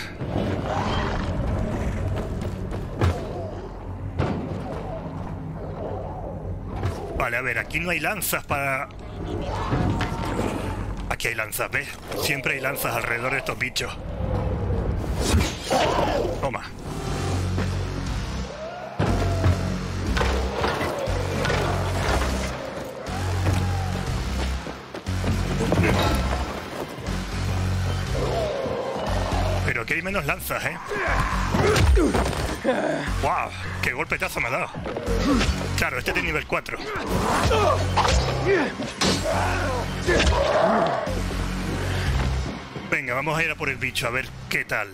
Vale, a ver, aquí no hay lanzas para... Aquí hay lanzas, ¿ves? Siempre hay lanzas alrededor de estos bichos. Toma. Pero que hay menos lanzas, ¿eh? ¡Wow! ¡Qué golpetazo me ha dado! Claro, este es de nivel 4. Venga, vamos a ir a por el bicho, a ver qué tal.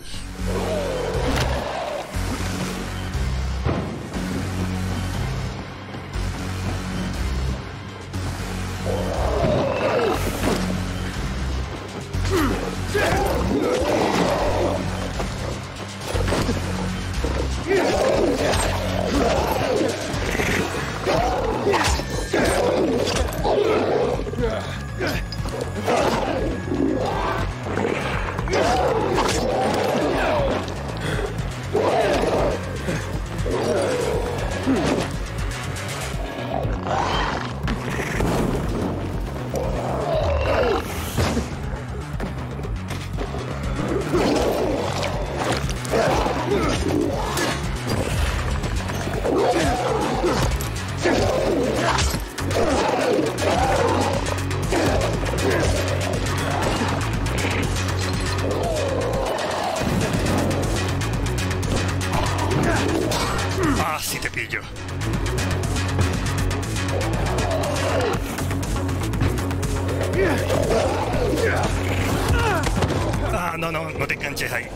Ah, sí te pillo. Ah, no, no, no te enganches ahí.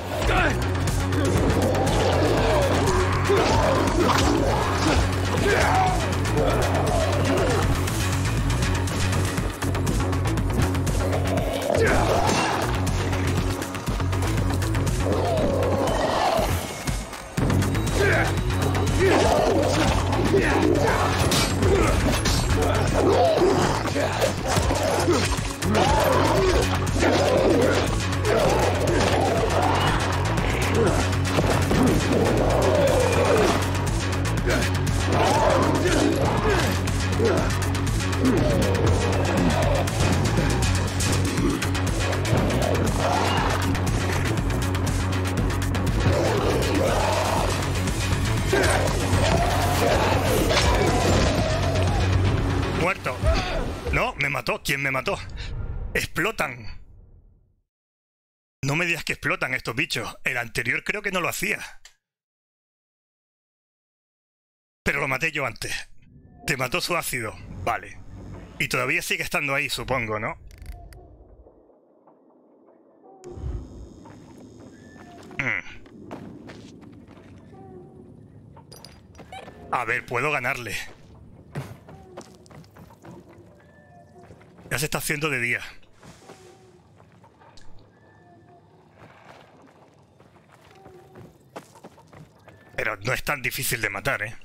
Muerto. No, me mató. ¿Quién me mató? Explotan. No me digas que explotan estos bichos. El anterior creo que no lo hacía. Pero lo maté yo antes. Te mató su ácido. Vale. Y todavía sigue estando ahí, supongo, ¿no? A ver, puedo ganarle. Ya se está haciendo de día. Pero no es tan difícil de matar, ¿eh?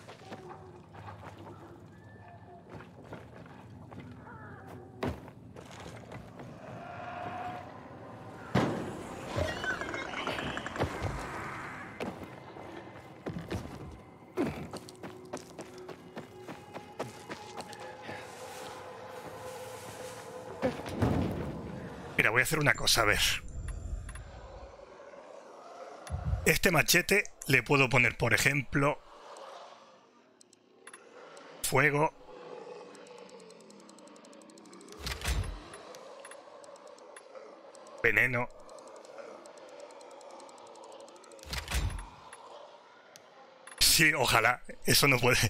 Mira, voy a hacer una cosa, a ver. Este machete le puedo poner, por ejemplo, fuego. Veneno. Sí, ojalá. Eso no puede.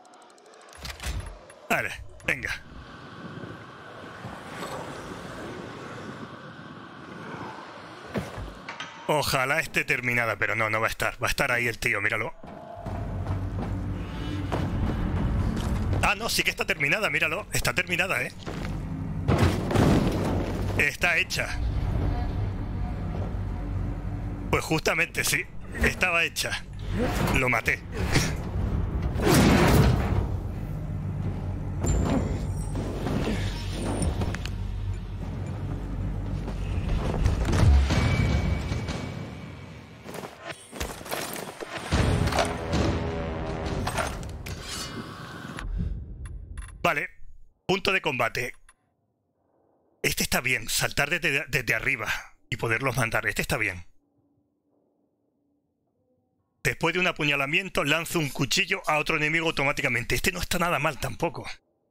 Vale, venga. Ojalá esté terminada, pero no, no va a estar. Va a estar ahí el tío, míralo. Ah, no, sí que está terminada, míralo. Está terminada, ¿eh? Está hecha. Pues justamente, sí. Estaba hecha. Lo maté. Vale, punto de combate. Este está bien, saltar desde arriba y poderlos mandar. Este está bien. Después de un apuñalamiento, lanza un cuchillo a otro enemigo automáticamente. Este no está nada mal tampoco.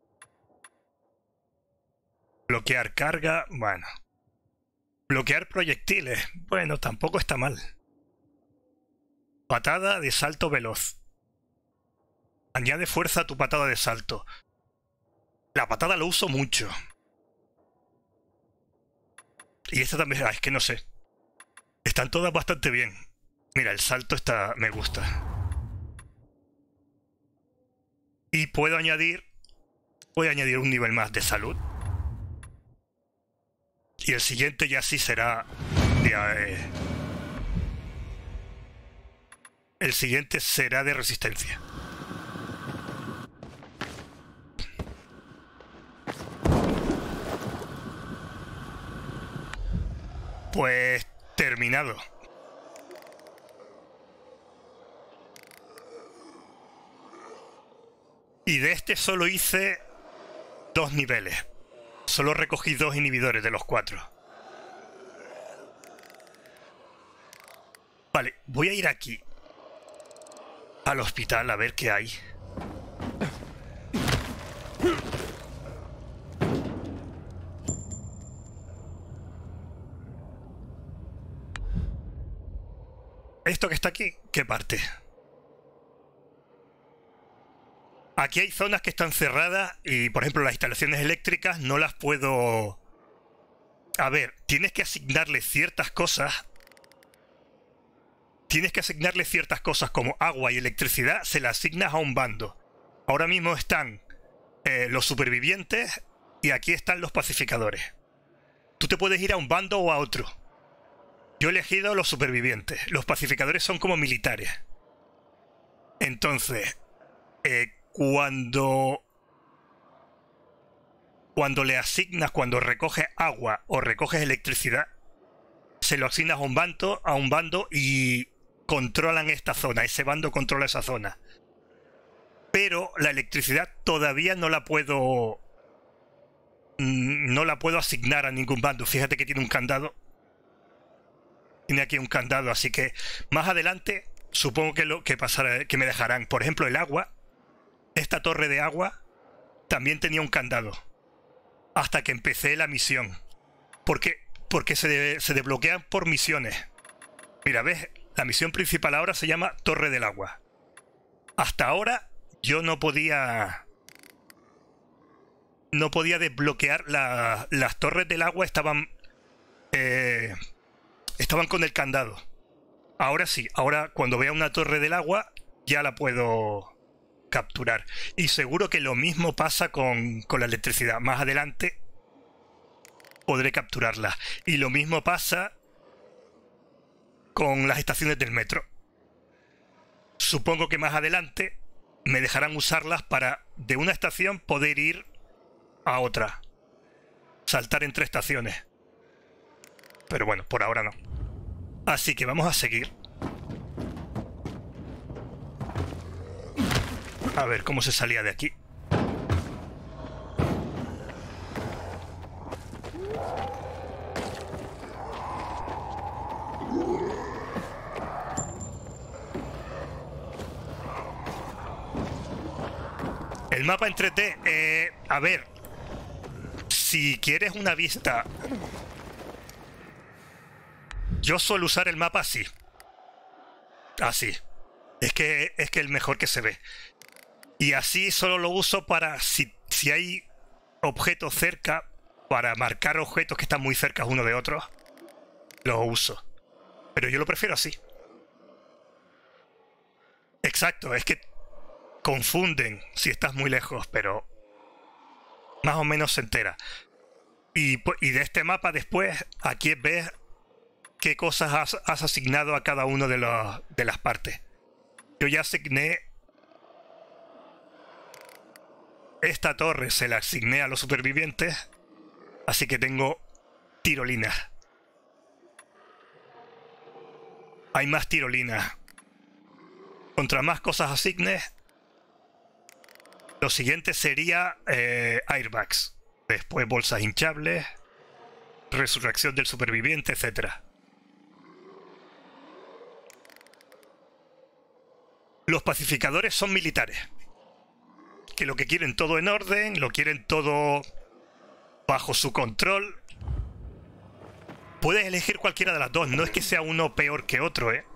Bloquear carga, bueno. Bloquear proyectiles, bueno, tampoco está mal. Patada de salto veloz. Añade fuerza a tu patada de salto. La patada lo uso mucho. Y esta también, es que no sé. Están todas bastante bien. Mira, el salto está, me gusta. Y puedo añadir, voy a añadir un nivel más de salud. Y el siguiente ya sí será el siguiente será de resistencia. Pues terminado. Y de este solo hice 2 niveles. Solo recogí 2 inhibidores de los 4. Vale, voy a ir aquí al hospital a ver qué hay. ¿Esto que está aquí? ¿Qué parte? Aquí hay zonas que están cerradas y, por ejemplo, las instalaciones eléctricas no las puedo... A ver, tienes que asignarle ciertas cosas. Tienes que asignarle ciertas cosas como agua y electricidad, se las asignas a un bando. Ahora mismo están los supervivientes y aquí están los pacificadores. Tú te puedes ir a un bando o a otro. Yo he elegido los supervivientes. Los pacificadores son como militares. Entonces, cuando le asignas, cuando recoges agua o recoges electricidad, se lo asignas a un bando y controlan esta zona. Ese bando controla esa zona. Pero la electricidad todavía no la puedo asignar a ningún bando. Fíjate que tiene un candado. Tiene aquí un candado, así que más adelante supongo que lo que pasará, que me dejarán. Por ejemplo, el agua. Esta torre de agua también tenía un candado. Hasta que empecé la misión. Porque se desbloquean por misiones. Mira, ¿ves? La misión principal ahora se llama Torre del Agua. Hasta ahora yo no podía desbloquear las torres del agua. Estaban con el candado. Ahora sí, ahora cuando vea una torre del agua ya la puedo capturar. Y seguro que lo mismo pasa con la electricidad. Más adelante podré capturarla. Y lo mismo pasa con las estaciones del metro. Supongo que más adelante me dejarán usarlas para de una estación poder ir a otra. Saltar entre estaciones. Pero bueno, por ahora no. Así que vamos a seguir. A ver cómo se salía de aquí. El mapa en 3D, a ver, si quieres una vista, yo suelo usar el mapa así. Así. Es que el mejor que se ve. Y así solo lo uso para si hay objetos cerca, para marcar objetos que están muy cerca uno de otro, los uso. Pero yo lo prefiero así. Exacto, es que confunden si estás muy lejos, pero más o menos se entera. Y de este mapa después, aquí ves qué cosas has asignado a cada uno de las partes. Yo ya asigné esta torre, se la asigné a los supervivientes, así que tengo tirolinas. Hay más tirolinas. Contra más cosas asignes, lo siguiente sería airbags. Después bolsas hinchables, resurrección del superviviente, etc. Los pacificadores son militares, que lo que quieren todo en orden, lo quieren todo bajo su control. Puedes elegir cualquiera de las dos, no es que sea uno peor que otro, ¿eh?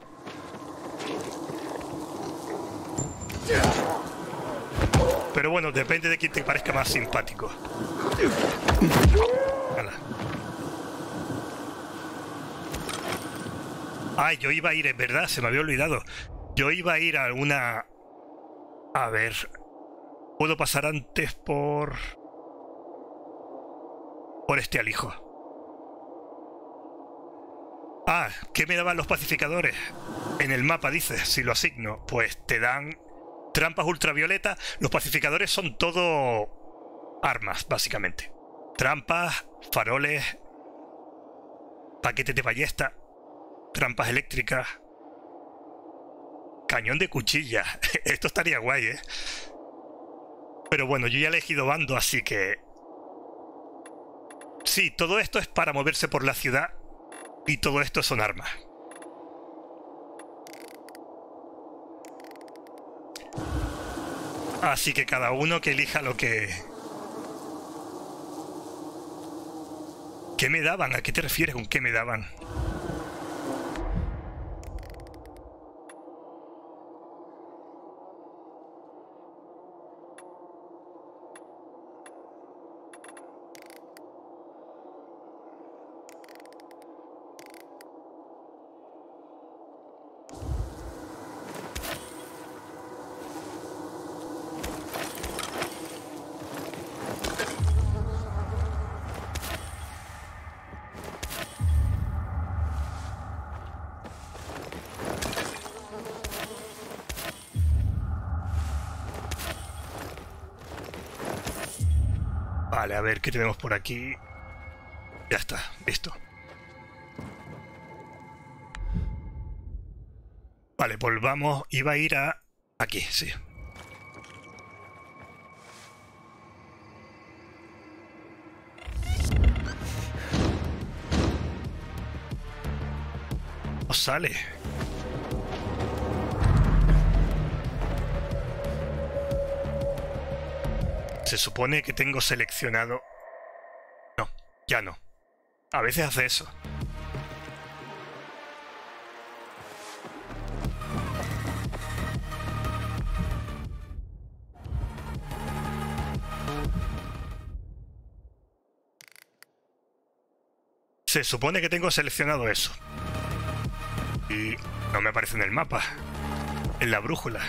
Pero bueno, depende de quién te parezca más simpático. Hala. Ay, yo iba a ir, es verdad, se me había olvidado. Yo iba a ir a alguna... A ver... ¿Puedo pasar antes por este alijo? Ah, ¿qué me daban los pacificadores? En el mapa dice, si lo asigno, pues te dan trampas ultravioletas. Los pacificadores son todo armas, básicamente. Trampas, faroles, paquetes de ballesta, trampas eléctricas, cañón de cuchilla. Esto estaría guay, ¿eh? Pero bueno, yo ya he elegido bando, así que... Sí, todo esto es para moverse por la ciudad y todo esto son armas. Así que cada uno que elija lo que... ¿Qué me daban? ¿A qué te refieres con qué me daban? Vale, a ver qué tenemos por aquí. Ya está, listo. Vale, volvamos. Iba a ir a... aquí, sí. No sale. Se supone que tengo seleccionado... No, ya no. A veces hace eso. Se supone que tengo seleccionado eso. Y no me aparece en el mapa. En la brújula.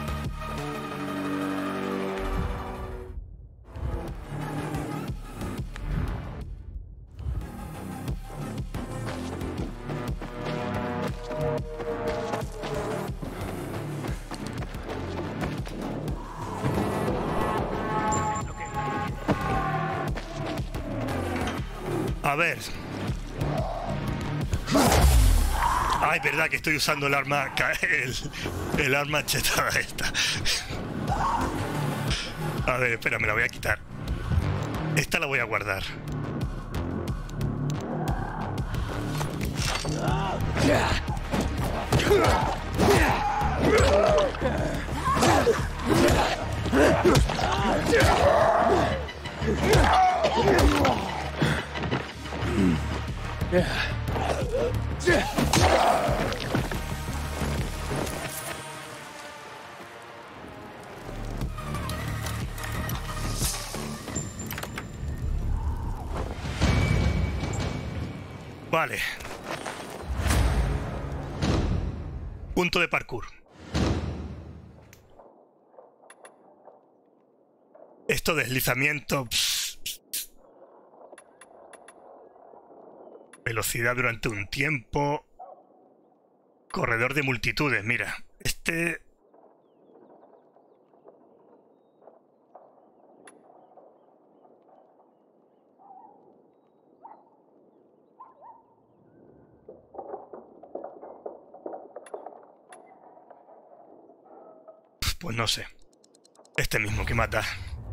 A ver. Ay, verdad que estoy usando el arma... el arma chetada esta. A ver, espera, me la voy a quitar. Esta la voy a guardar. Vale. Punto de parkour. Esto deslizamiento. Velocidad durante un tiempo. Corredor de multitudes, mira. Este... Pues no sé. Este mismo que mata.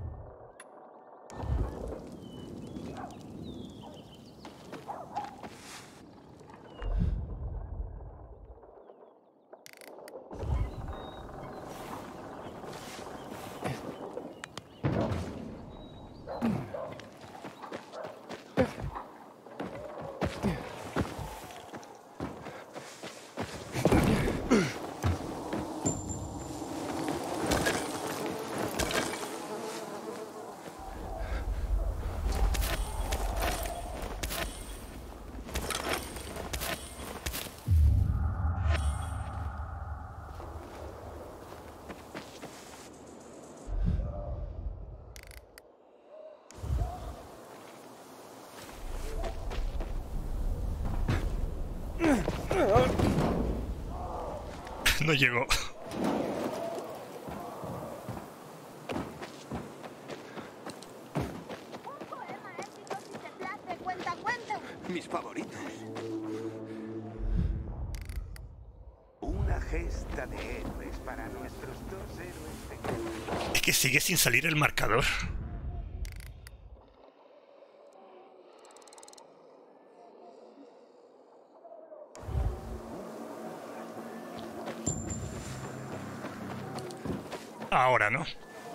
No llegó. Mis favoritos. Una gesta de héroes para nuestros dos héroes. Es que sigue sin salir el marcador. Ahora, ¿no?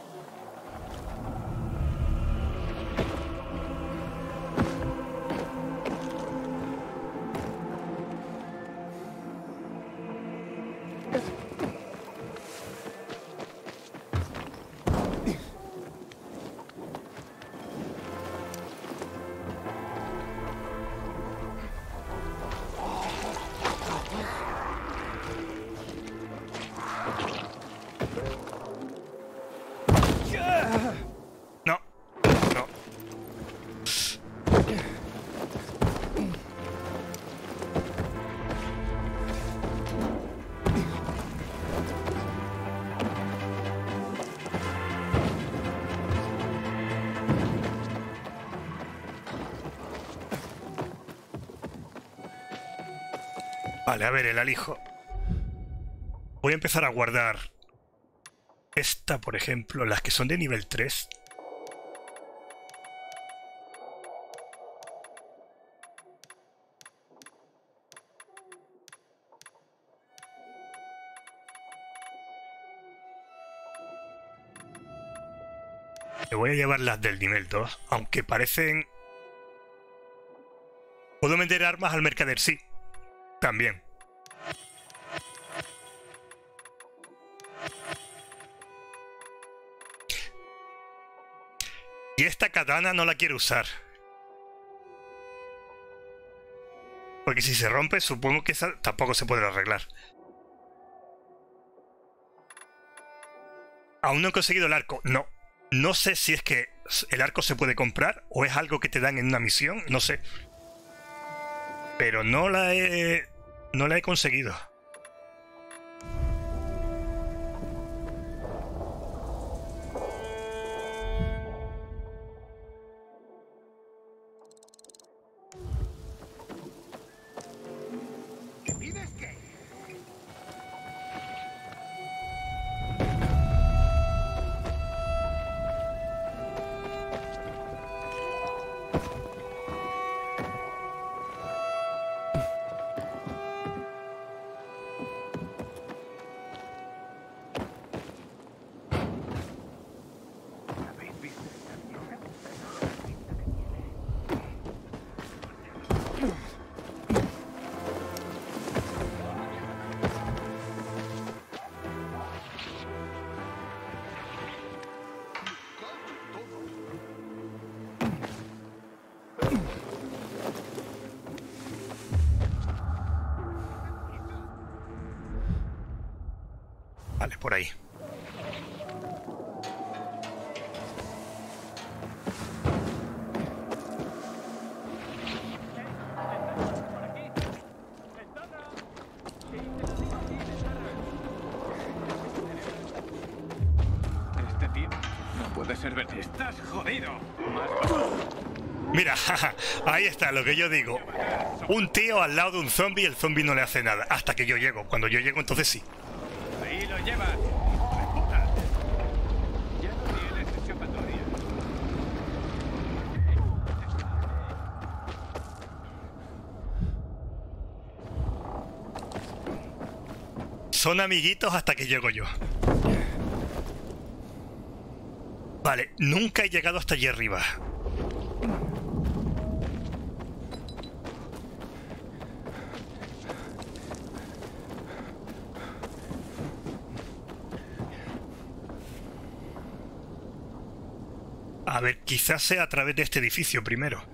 No, no. Vale, a ver, el alijo. Voy a empezar a guardar esta, por ejemplo, las que son de nivel 3. Me voy a llevar las del nivel 2, aunque parecen... ¿Puedo vender armas al mercader? Sí, también. Y esta katana no la quiero usar. Porque si se rompe, supongo que esa tampoco se puede arreglar. Aún no he conseguido el arco. No. No sé si es que el arco se puede comprar o es algo que te dan en una misión. No sé. Pero no la he conseguido. Vale, por ahí. Este tío no puede ser verdad. Estás jodido. Mira, ahí está lo que yo digo. Un tío al lado de un zombie y el zombie no le hace nada. Hasta que yo llego. Cuando yo llego, entonces sí. Ahí lo llevas. ¡Hijo de puta! Ya no tienes escapatoria. Son amiguitos hasta que llego yo. Vale, nunca he llegado hasta allí arriba. A ver, quizás sea a través de este edificio primero.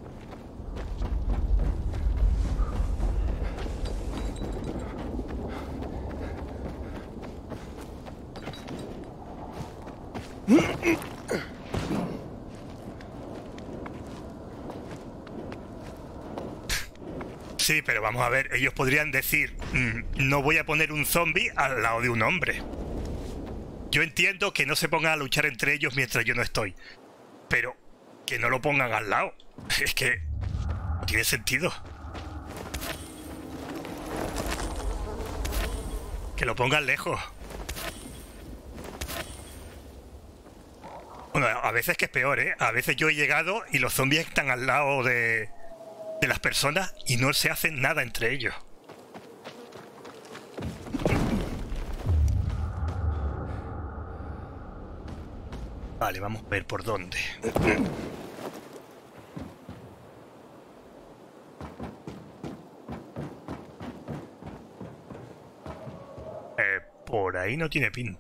Sí, pero vamos a ver, ellos podrían decir, no voy a poner un zombie al lado de un hombre. Yo entiendo que no se pongan a luchar entre ellos mientras yo no estoy, pero que no lo pongan al lado. Es que no tiene sentido. Que lo pongan lejos. Bueno, a veces que es peor, ¿eh? A veces yo he llegado y los zombies están al lado de las personas y no se hacen nada entre ellos. Vale, vamos a ver por dónde. Por ahí no tiene pinta.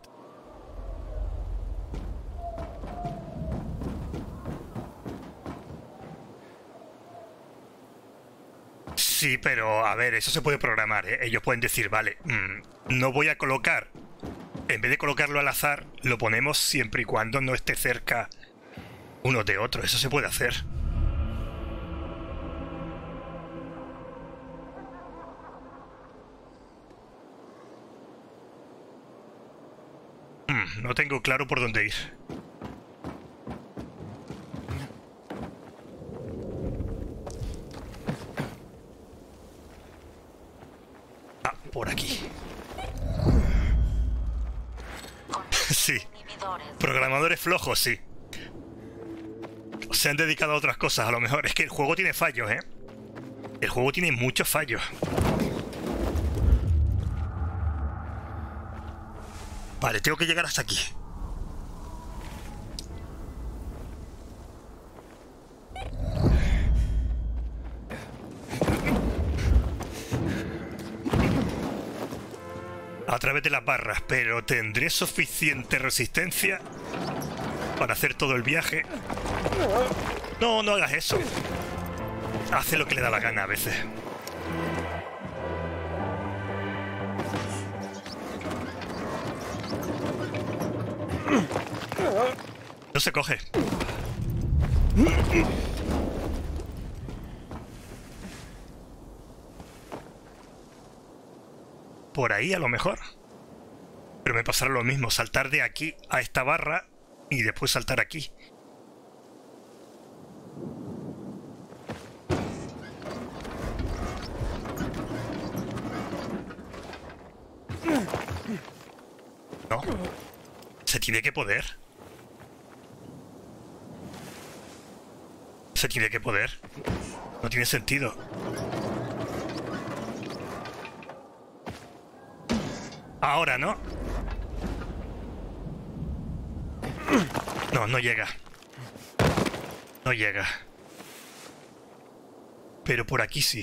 Sí, pero a ver, eso se puede programar, ¿eh? Ellos pueden decir, vale, no voy a colocar, en vez de colocarlo al azar, lo ponemos siempre y cuando no esté cerca uno de otro. Eso se puede hacer. No tengo claro por dónde ir. Por aquí. Sí. Programadores flojos, sí. Se han dedicado a otras cosas, a lo mejor. Es que el juego tiene fallos, ¿eh? El juego tiene muchos fallos. Vale, tengo que llegar hasta aquí. A través de las barras, pero ¿tendré suficiente resistencia para hacer todo el viaje? No, no hagas eso. Hace lo que le da la gana a veces. No se coge. Por ahí a lo mejor. Pero me pasará lo mismo, saltar de aquí a esta barra y después saltar aquí. No. Se tiene que poder. Se tiene que poder. No tiene sentido. Ahora, ¿no? No, no llega. No llega. Pero por aquí sí.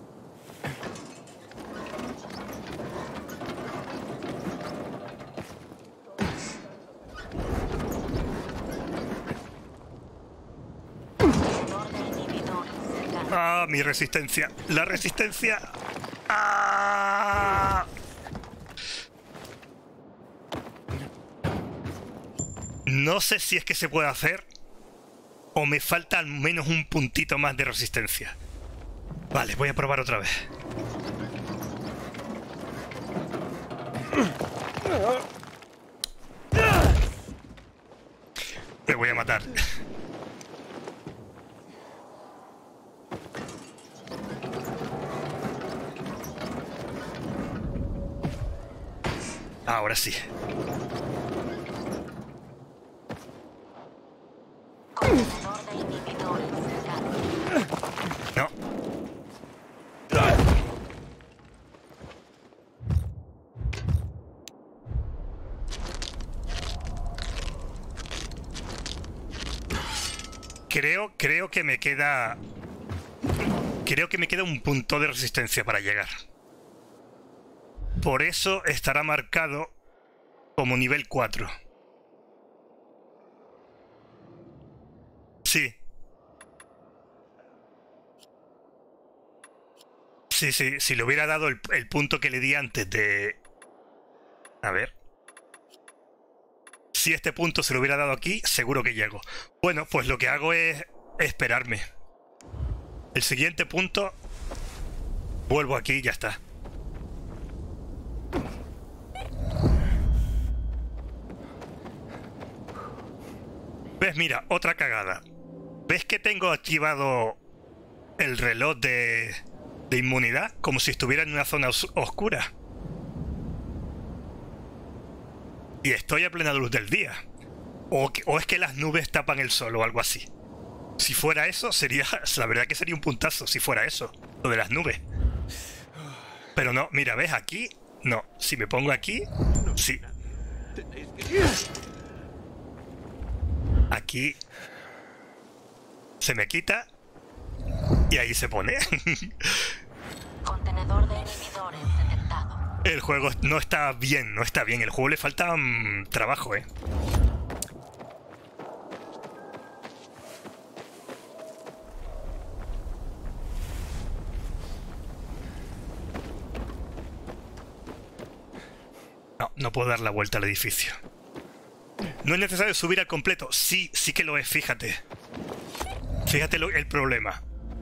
Ah, mi resistencia. La resistencia. Ah. No sé si es que se puede hacer o me falta al menos un puntito más de resistencia. Vale, voy a probar otra vez. Me voy a matar. Ahora sí. No. Creo que me queda... Creo que me queda un punto de resistencia para llegar. Por eso estará marcado como nivel 4. Sí. Sí, sí, si le hubiera dado el punto que le di antes de... A ver. Si este punto se lo hubiera dado aquí, seguro que llego. Bueno, pues lo que hago es esperarme. El siguiente punto... Vuelvo aquí y ya está. ¿Ves? Mira, otra cagada. ¿Ves que tengo activado el reloj de inmunidad? Como si estuviera en una zona oscura. Y estoy a plena luz del día. O es que las nubes tapan el sol o algo así. Si fuera eso, sería... La verdad que sería un puntazo si fuera eso. Lo de las nubes. Pero no, mira, ¿ves? Aquí... No. Si me pongo aquí... Sí. Aquí... Se me quita... Y ahí se pone. Contenedor de inhibidores detectado. El juego no está bien, no está bien. El juego le falta trabajo, ¿eh? No, no puedo dar la vuelta al edificio. No es necesario subir al completo. Sí, sí que lo es, fíjate. Fíjate el problema.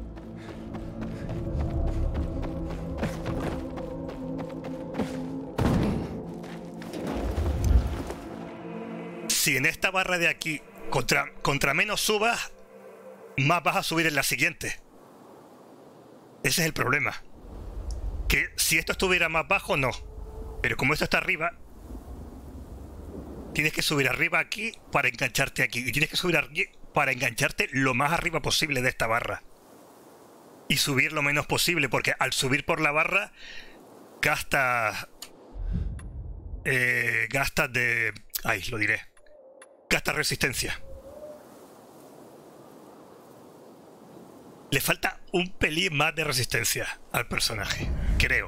Si en esta barra de aquí, contra menos subas, más vas a subir en la siguiente. Ese es el problema. Que si esto estuviera más bajo, no. Pero como esto está arriba... tienes que subir arriba aquí para engancharte aquí. Y tienes que subir aquí para engancharte lo más arriba posible de esta barra. Y subir lo menos posible, porque al subir por la barra gastas... gastas de... Ay, lo diré. Gastas resistencia. Le falta un pelín más de resistencia al personaje, creo.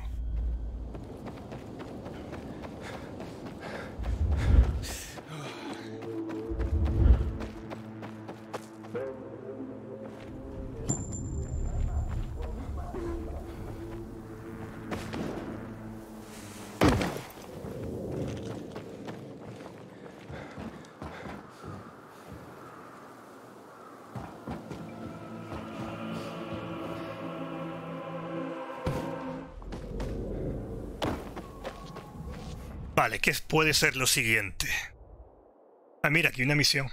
Vale, ¿qué puede ser lo siguiente? Ah, mira, aquí una misión.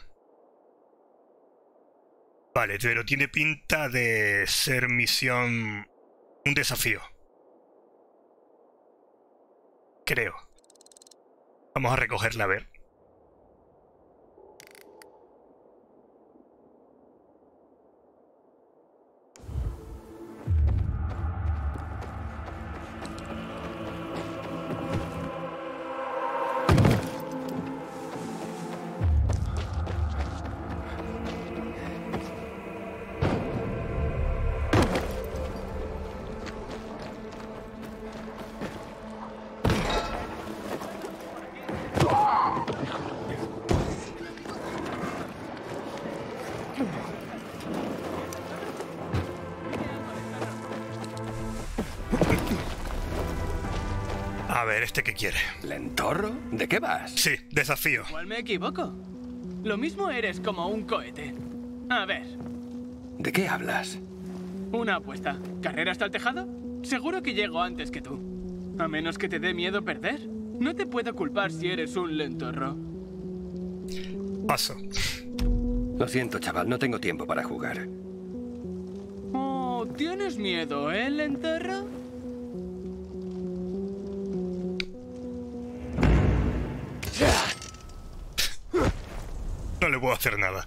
Vale, pero tiene pinta de ser misión... un desafío. Creo. Vamos a recogerla a ver. A ver, ¿este qué quiere? ¿Lentorro? ¿De qué vas? Sí, desafío. Igual me equivoco. Lo mismo eres como un cohete. A ver. ¿De qué hablas? Una apuesta. ¿Carrera hasta el tejado? Seguro que llego antes que tú. A menos que te dé miedo perder. No te puedo culpar si eres un lentorro. Paso. Lo siento, chaval, no tengo tiempo para jugar. Oh, ¿tienes miedo, lentorro? No le puedo hacer nada.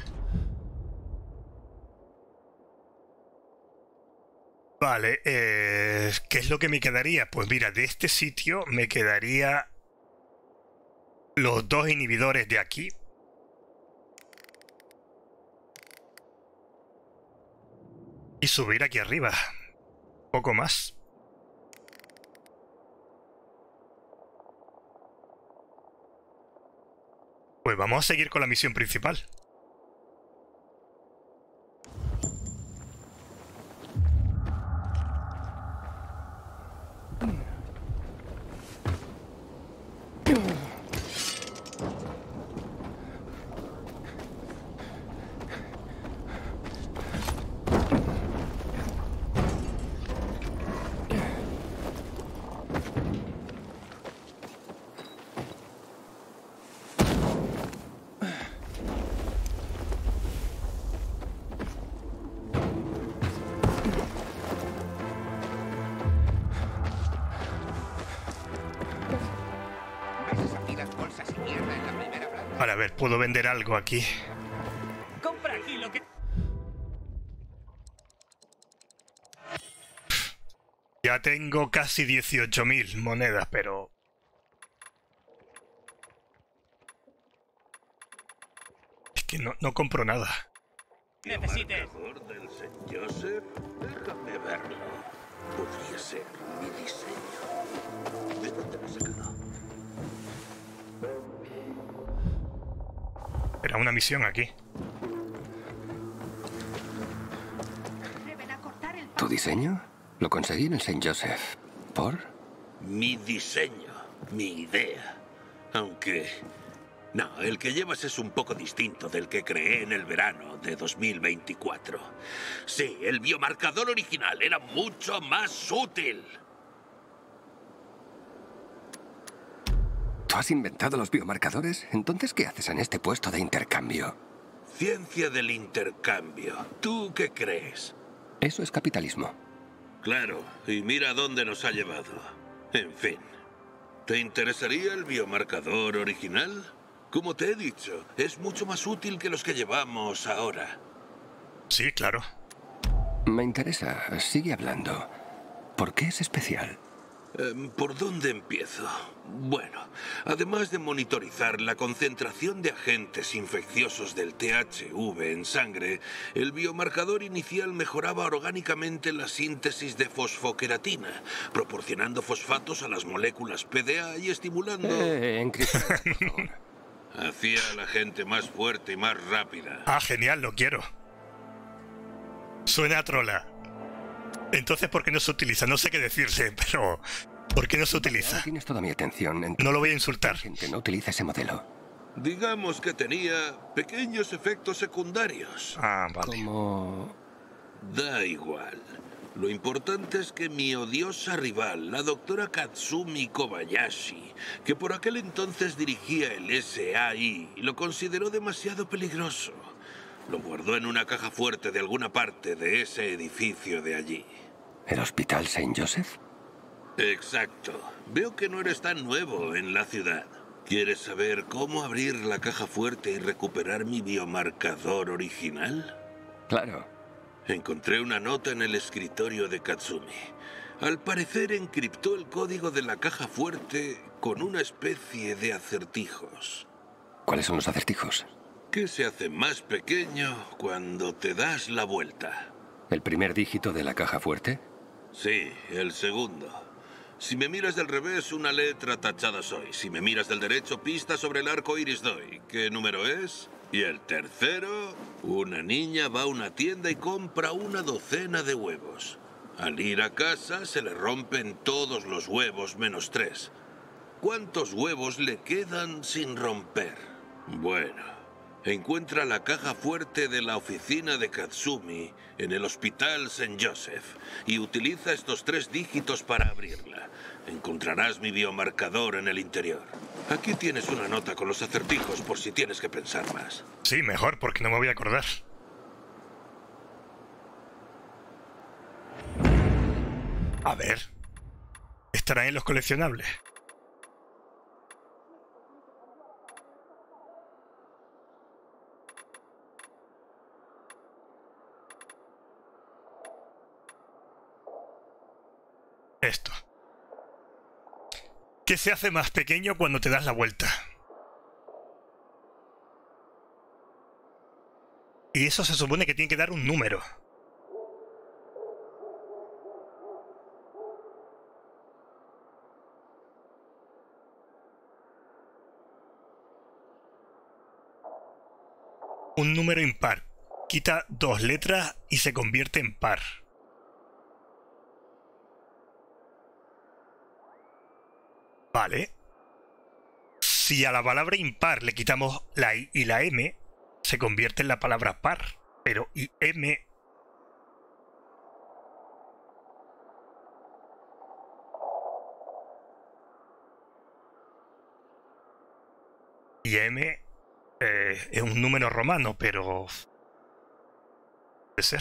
Vale, ¿qué es lo que me quedaría? Pues mira, de este sitio me quedaría los dos inhibidores de aquí. Y subir aquí arriba. Poco más. Pues vamos a seguir con la misión principal. Vale, a ver, puedo vender algo aquí. Compra aquí lo que... Ya tengo casi 18.000 monedas, pero... es que no compro nada. Necesites. ¿Del St. Joseph? Déjame verlo. Podría ser mi diseño. ¿De dónde lo has sacado? Era una misión aquí. ¿Tu diseño? Lo conseguí en el St. Joseph. ¿Por? Mi diseño, mi idea. Aunque... no, el que llevas es un poco distinto del que creé en el verano de 2024. Sí, el biomarcador original era mucho más útil. ¿Tú has inventado los biomarcadores? Entonces, ¿qué haces en este puesto de intercambio? Ciencia del intercambio. ¿Tú qué crees? Eso es capitalismo. Claro, y mira dónde nos ha llevado. En fin, ¿te interesaría el biomarcador original? Como te he dicho, es mucho más útil que los que llevamos ahora. Sí, claro. Me interesa. Sigue hablando. ¿Por qué es especial? ¿Por dónde empiezo? Bueno, además de monitorizar la concentración de agentes infecciosos del THV en sangre, el biomarcador inicial mejoraba orgánicamente la síntesis de fosfoqueratina, proporcionando fosfatos a las moléculas PDA y estimulando... encriptado, por favor. Hacía a la gente más fuerte y más rápida. Ah, genial, lo quiero. Suena a trola. Entonces, ¿por qué no se utiliza? No sé qué decirse, pero... ¿por qué no se utiliza? Ahora tienes toda mi atención. Entonces, no lo voy a insultar. La gente no utiliza ese modelo. Digamos que tenía pequeños efectos secundarios. Ah, vale. Como... Da igual. Lo importante es que mi odiosa rival, la doctora Katsumi Kobayashi, que por aquel entonces dirigía el SAI, lo consideró demasiado peligroso. Lo guardó en una caja fuerte de alguna parte de ese edificio de allí. ¿El Hospital St. Joseph? Exacto. Veo que no eres tan nuevo en la ciudad. ¿Quieres saber cómo abrir la caja fuerte y recuperar mi biomarcador original? Claro. Encontré una nota en el escritorio de Katsumi. Al parecer encriptó el código de la caja fuerte con una especie de acertijos. ¿Cuáles son los acertijos? Que se hace más pequeño cuando te das la vuelta. ¿El primer dígito de la caja fuerte? Sí, el segundo. Si me miras del revés, una letra tachada soy. Si me miras del derecho, pista sobre el arco iris doy. ¿Qué número es? Y el tercero, una niña va a una tienda y compra una docena de huevos. Al ir a casa, se le rompen todos los huevos menos 3. ¿Cuántos huevos le quedan sin romper? Bueno... encuentra la caja fuerte de la oficina de Katsumi en el Hospital St. Joseph y utiliza estos 3 dígitos para abrirla. Encontrarás mi biomarcador en el interior. Aquí tienes una nota con los acertijos por si tienes que pensar más. Sí, mejor, porque no me voy a acordar. A ver. ¿Estarán en los coleccionables? Esto. ¿Qué se hace más pequeño cuando te das la vuelta? Y eso se supone que tiene que dar un número. Un número impar. Quita 2 letras y se convierte en par. Vale. Si a la palabra impar le quitamos la I y la M, se convierte en la palabra par. Pero IM... IM es un número romano, pero... puede ser.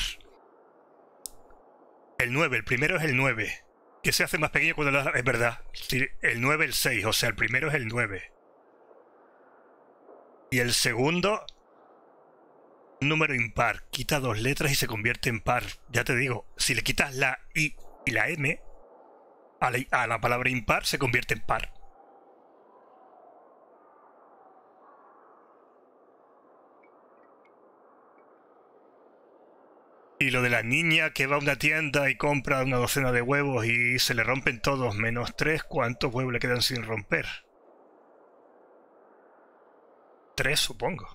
El 9, el primero es el 9. Que se hace más pequeño cuando es verdad. El 9, el 6, o sea, el primero es el 9. Y el segundo, un número impar. Quita 2 letras y se convierte en par. Ya te digo, si le quitas la I y la M, a la palabra impar se convierte en par. Y lo de la niña que va a una tienda y compra una docena de huevos y se le rompen todos menos 3, ¿cuántos huevos le quedan sin romper? 3, supongo.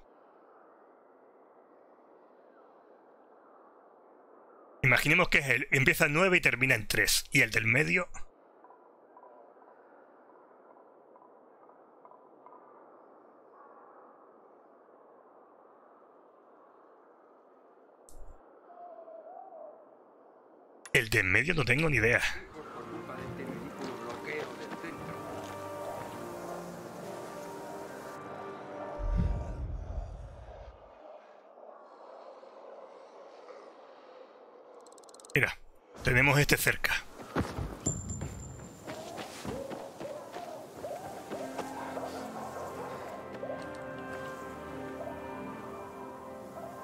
Imaginemos que empieza en 9 y termina en 3. Y el del medio... El de en medio no tengo ni idea. Mira, tenemos este cerca.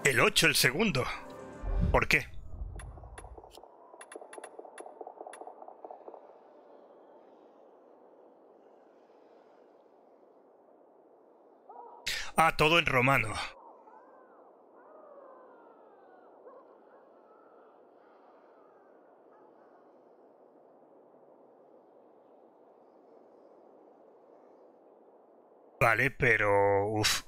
El 8, el segundo. ¿Por qué? Ah, todo en romano. Vale, pero... Uf.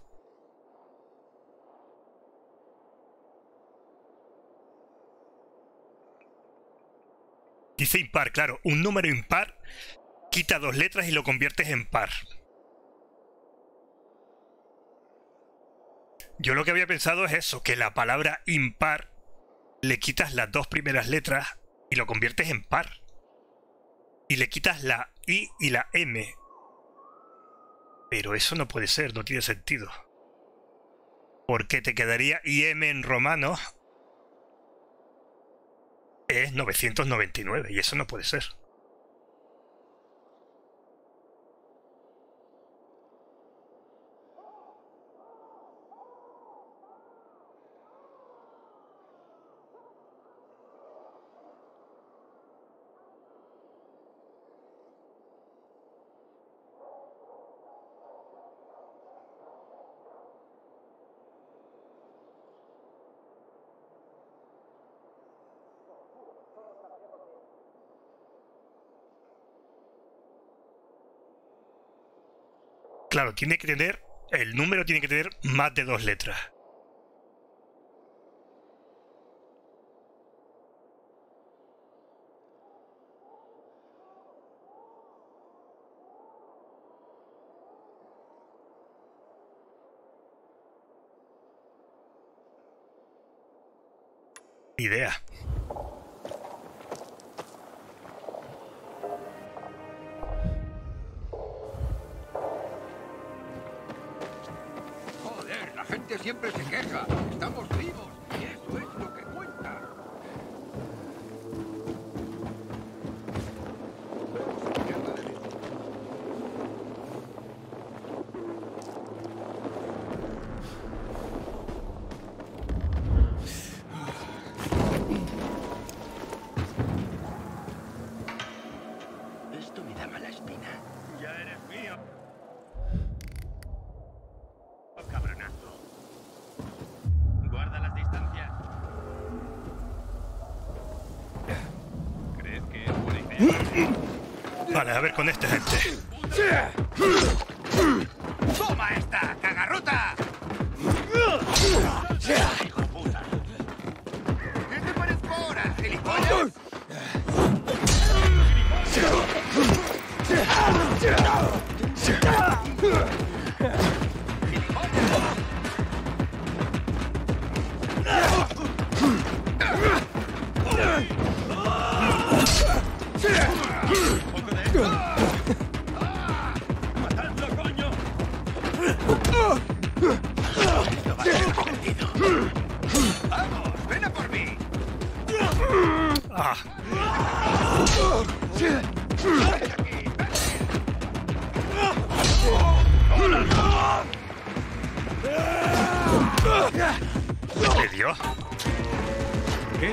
Dice impar, claro. Un número impar quita 2 letras y lo conviertes en par. Yo lo que había pensado es eso, que la palabra impar le quitas las 2 primeras letras y lo conviertes en par. Y le quitas la I y la M. Pero eso no puede ser, no tiene sentido. Porque te quedaría IM en romano es 999 y eso no puede ser. Claro, tiene que tener... El número tiene que tener más de 2 letras. Idea. La gente siempre se queja. Estamos vivos y eso es lo que cuenta. Esto me da mala espina. Ya eres mío. Cabronazo. Guarda las distancias. ¿Crees que es buena idea? Vale, a ver con esta gente. ¡Toma esta, cagarruta! ¡Hijo puta! ¿Qué te parezco ahora, gilipollas? ¡Matadlo, coño! ¡Vamos, ven a por mí! Ah. ¿Qué dio? ¿Qué?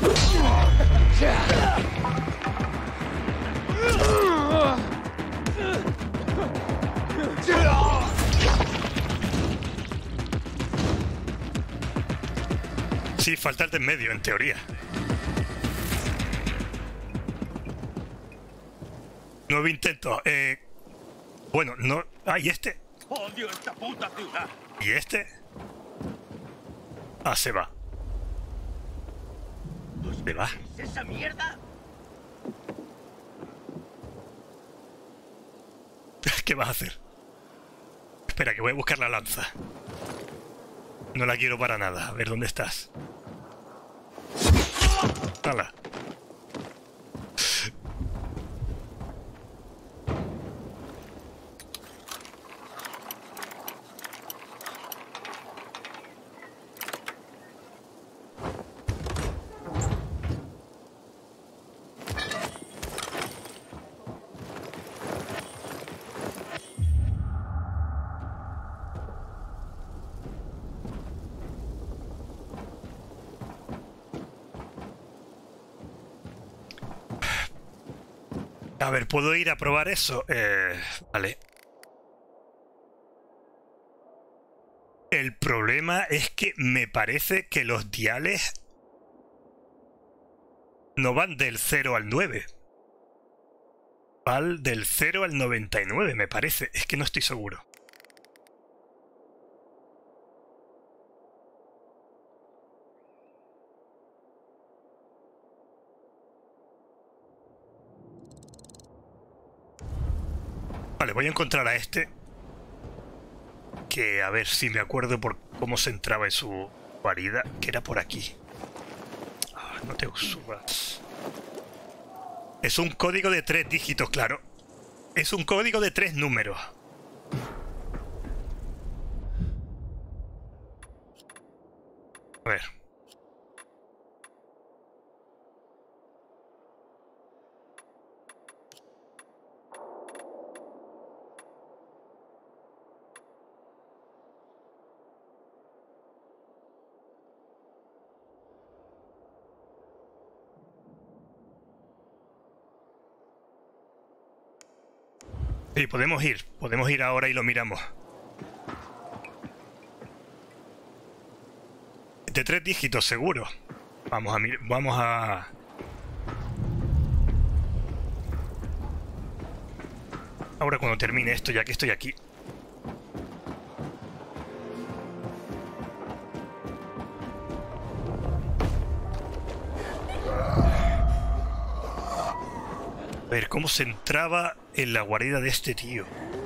Sí, faltarte en medio, en teoría. Nuevo intento. Bueno, no... Ah, ¿y este? ¡Odio esta puta ciudad! ¿Y este? Ah, se va. ¿Se va? ¿Es esa mierda? ¿Qué vas a hacer? Espera, que voy a buscar la lanza. No la quiero para nada. A ver, ¿dónde estás? ¡Hala! A ver, ¿puedo ir a probar eso? Vale. El problema es que me parece que los diales no van del 0 al 9. Van del 0 al 99, me parece. Es que no estoy seguro. Vale, voy a encontrar a este. Que a ver si me acuerdo por cómo se entraba en su guarida. Que era por aquí. No te subas. Es un código de 3 dígitos, claro. Es un código de 3 números. A ver. Sí, podemos ir ahora y lo miramos. De 3 dígitos, seguro. Vamos a... Ahora cuando termine esto, ya que estoy aquí. A ver cómo se entraba en la guarida de este tío.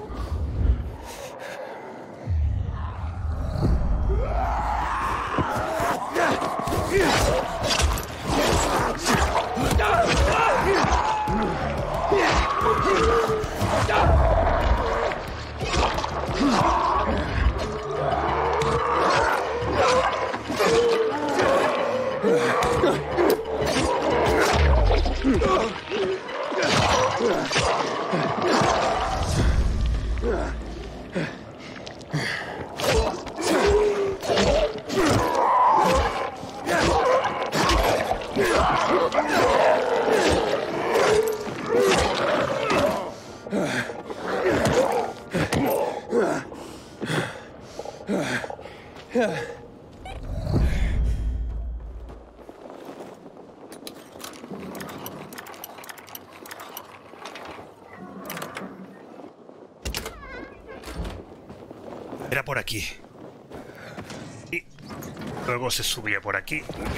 Era por aquí. Y luego se subía por aquí.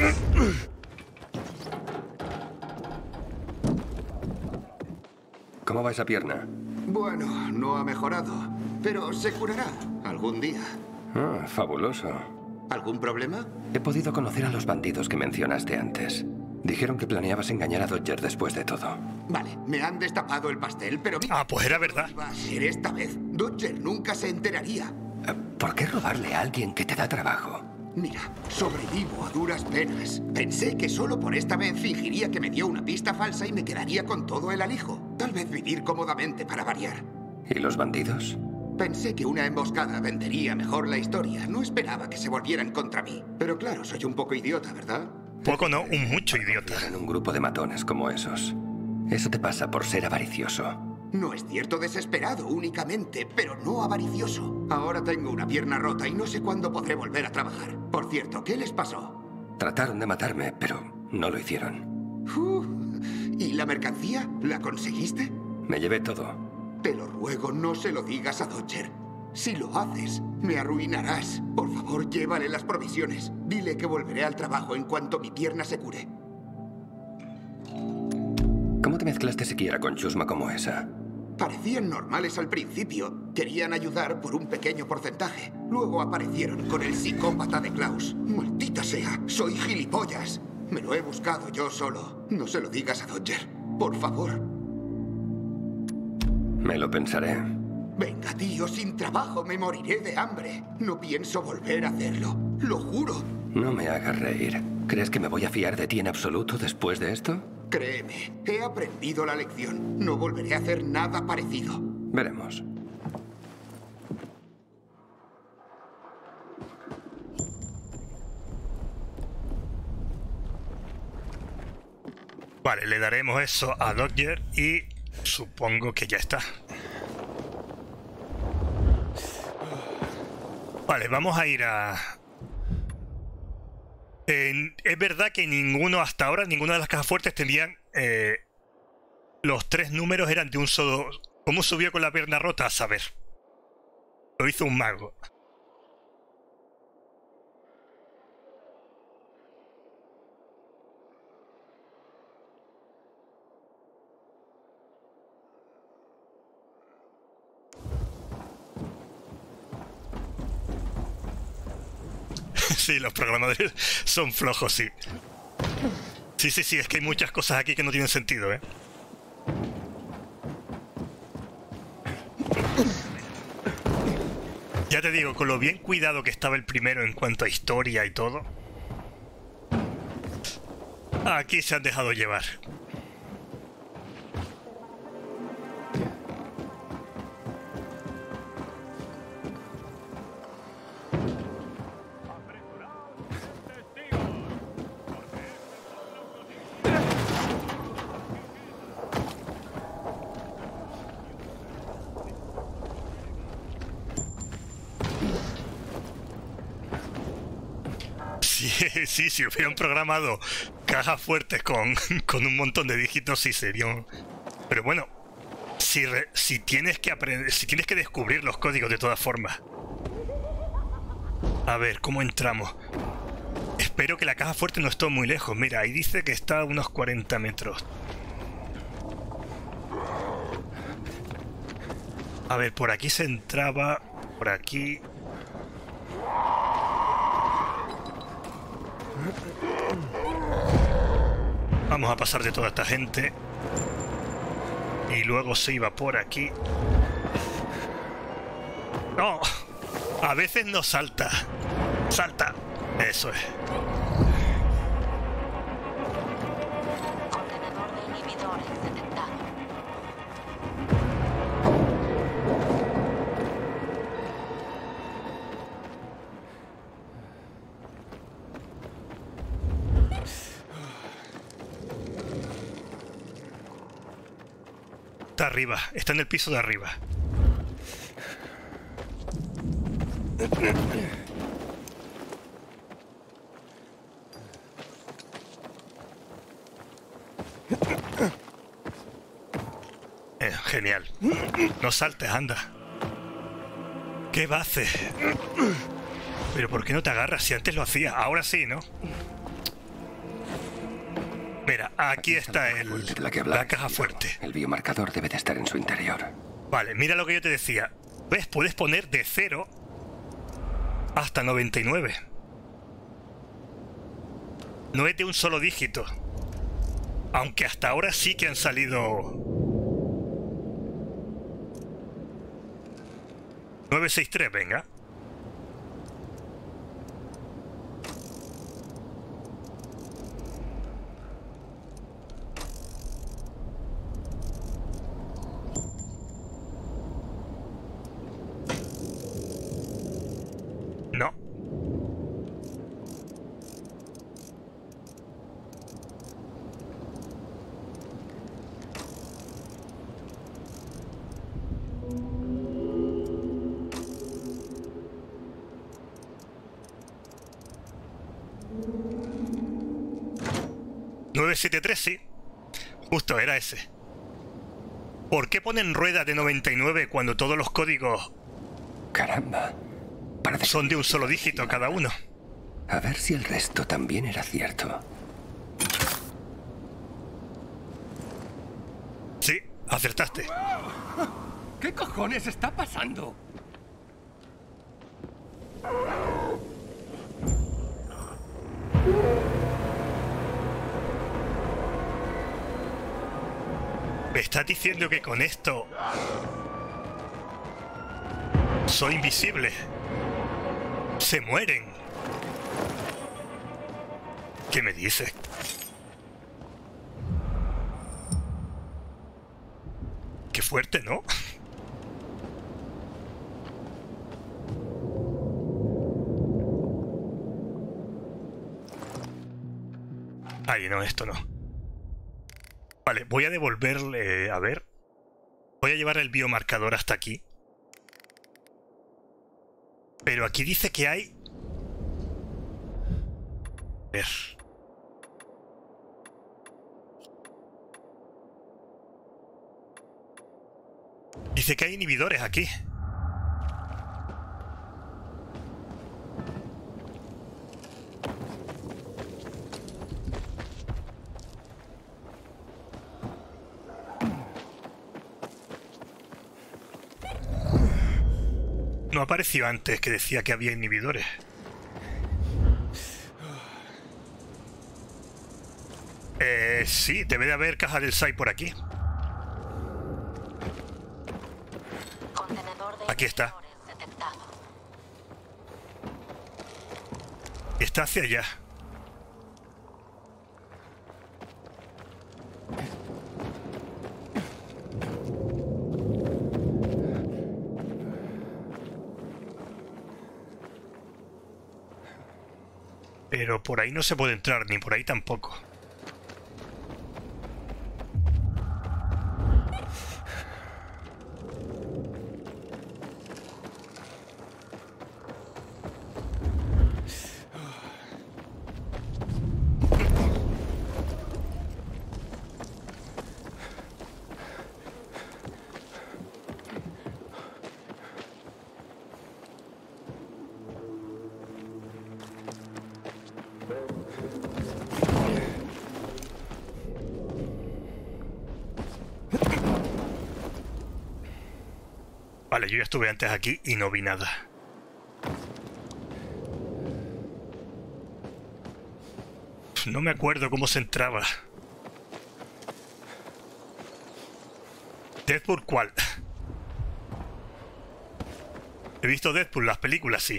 ¿Cómo va esa pierna? Bueno, no ha mejorado, pero se curará algún día. Ah, fabuloso. ¿Algún problema? He podido conocer a los bandidos que mencionaste antes. Dijeron que planeabas engañar a Dodger después de todo. Vale, me han destapado el pastel, pero... Ah, pues era verdad. Iba a ser esta vez. Dodger nunca se enteraría. ¿Por qué robarle a alguien que te da trabajo? Mira, sobrevivo a duras penas. Pensé que solo por esta vez fingiría que me dio una pista falsa y me quedaría con todo el alijo. Tal vez vivir cómodamente para variar. ¿Y los bandidos? Pensé que una emboscada vendería mejor la historia. No esperaba que se volvieran contra mí. Pero claro, soy un poco idiota, ¿verdad? Poco no, un mucho idiota. En un grupo de matones como esos. Eso te pasa por ser avaricioso. No es cierto, desesperado únicamente, pero no avaricioso. Ahora tengo una pierna rota y no sé cuándo podré volver a trabajar. Por cierto, ¿qué les pasó? Trataron de matarme, pero no lo hicieron. ¿Y la mercancía? ¿La conseguiste? Me llevé todo. Te lo ruego, no se lo digas a Dodger. Si lo haces, me arruinarás. Por favor, llévale las provisiones. Dile que volveré al trabajo en cuanto mi pierna se cure. ¿Cómo te mezclaste siquiera con chusma como esa? Parecían normales al principio. Querían ayudar por un pequeño porcentaje. Luego aparecieron con el psicópata de Klaus. ¡Maldita sea! ¡Soy gilipollas! Me lo he buscado yo solo. No se lo digas a Dodger. Por favor. Me lo pensaré. Venga, tío, sin trabajo me moriré de hambre. No pienso volver a hacerlo. Lo juro. No me hagas reír. ¿Crees que me voy a fiar de ti en absoluto después de esto? Créeme, he aprendido la lección. No volveré a hacer nada parecido. Veremos. Vale, le daremos eso a Dodger y Supongo que ya está. Vale, vamos a ir a... es verdad que hasta ahora, ninguna de las cajas fuertes tenían... los 3 números eran de un solo... ¿Cómo subió con la pierna rota? A saber. Lo hizo un mago. Sí, los programadores son flojos, sí. Sí, es que hay muchas cosas aquí que no tienen sentido, ¿eh? Ya te digo, con lo bien cuidado que estaba el primero en cuanto a historia y todo, aquí se han dejado llevar. Sí, si hubieran programado cajas fuertes con un montón de dígitos, sí serían... Pero bueno, si tienes que aprender, si tienes que descubrir los códigos de todas formas. A ver, ¿cómo entramos? Espero que la caja fuerte no esté muy lejos. Mira, ahí dice que está a unos 40 metros. A ver, por aquí se entraba... Por aquí... Vamos a pasar de toda esta gente. Y luego se iba por aquí. ¡No! A veces no salta. ¡Salta! Eso es. Contenedor de inhibidores detectado. Está arriba, está en el piso de arriba. Genial. No saltes, anda. ¿Qué va a hacer? Pero ¿por qué no te agarras? Si antes lo hacía. Ahora sí, ¿no? Mira, aquí está la caja fuerte. El biomarcador debe de estar en su interior. Vale, mira lo que yo te decía. ¿Ves? Puedes poner de 0 hasta 99. No es de un solo dígito. Aunque hasta ahora sí que han salido... 963, venga. No. ...973, sí. Justo, era ese. ¿Por qué ponen rueda de 99 cuando todos los códigos... Caramba. Son de un solo dígito cada uno? A ver si el resto también era cierto. Sí, acertaste. ¿Qué cojones está pasando? ¿Me estás diciendo que con esto soy invisible? Se mueren. ¿Qué me dices? Qué fuerte, ¿no? Ay, no, esto no. Vale, voy a devolverle... A ver... Voy a llevar el biomarcador hasta aquí. Pero aquí dice que hay... A ver. Dice que hay inhibidores aquí. No apareció antes que decía que había inhibidores. Sí, debe de haber caja del SAI por aquí. Aquí está. Está hacia allá. Pero por ahí no se puede entrar, ni por ahí tampoco. Vale, yo ya estuve antes aquí y no vi nada. No me acuerdo cómo se entraba. ¿Deadpool cuál? He visto Deadpool, las películas, sí.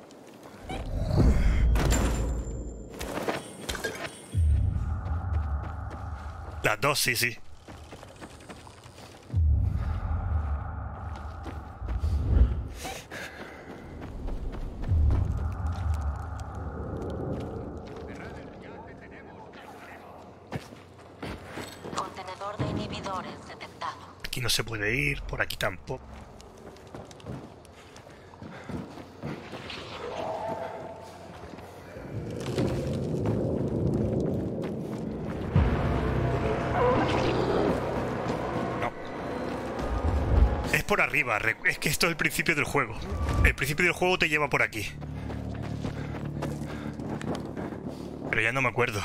Las dos, sí, sí. Contenedor de inhibidores detectado. Aquí no se puede ir, por aquí tampoco. Por arriba, es que esto es el principio del juego. El principio del juego te lleva por aquí. Pero ya no me acuerdo.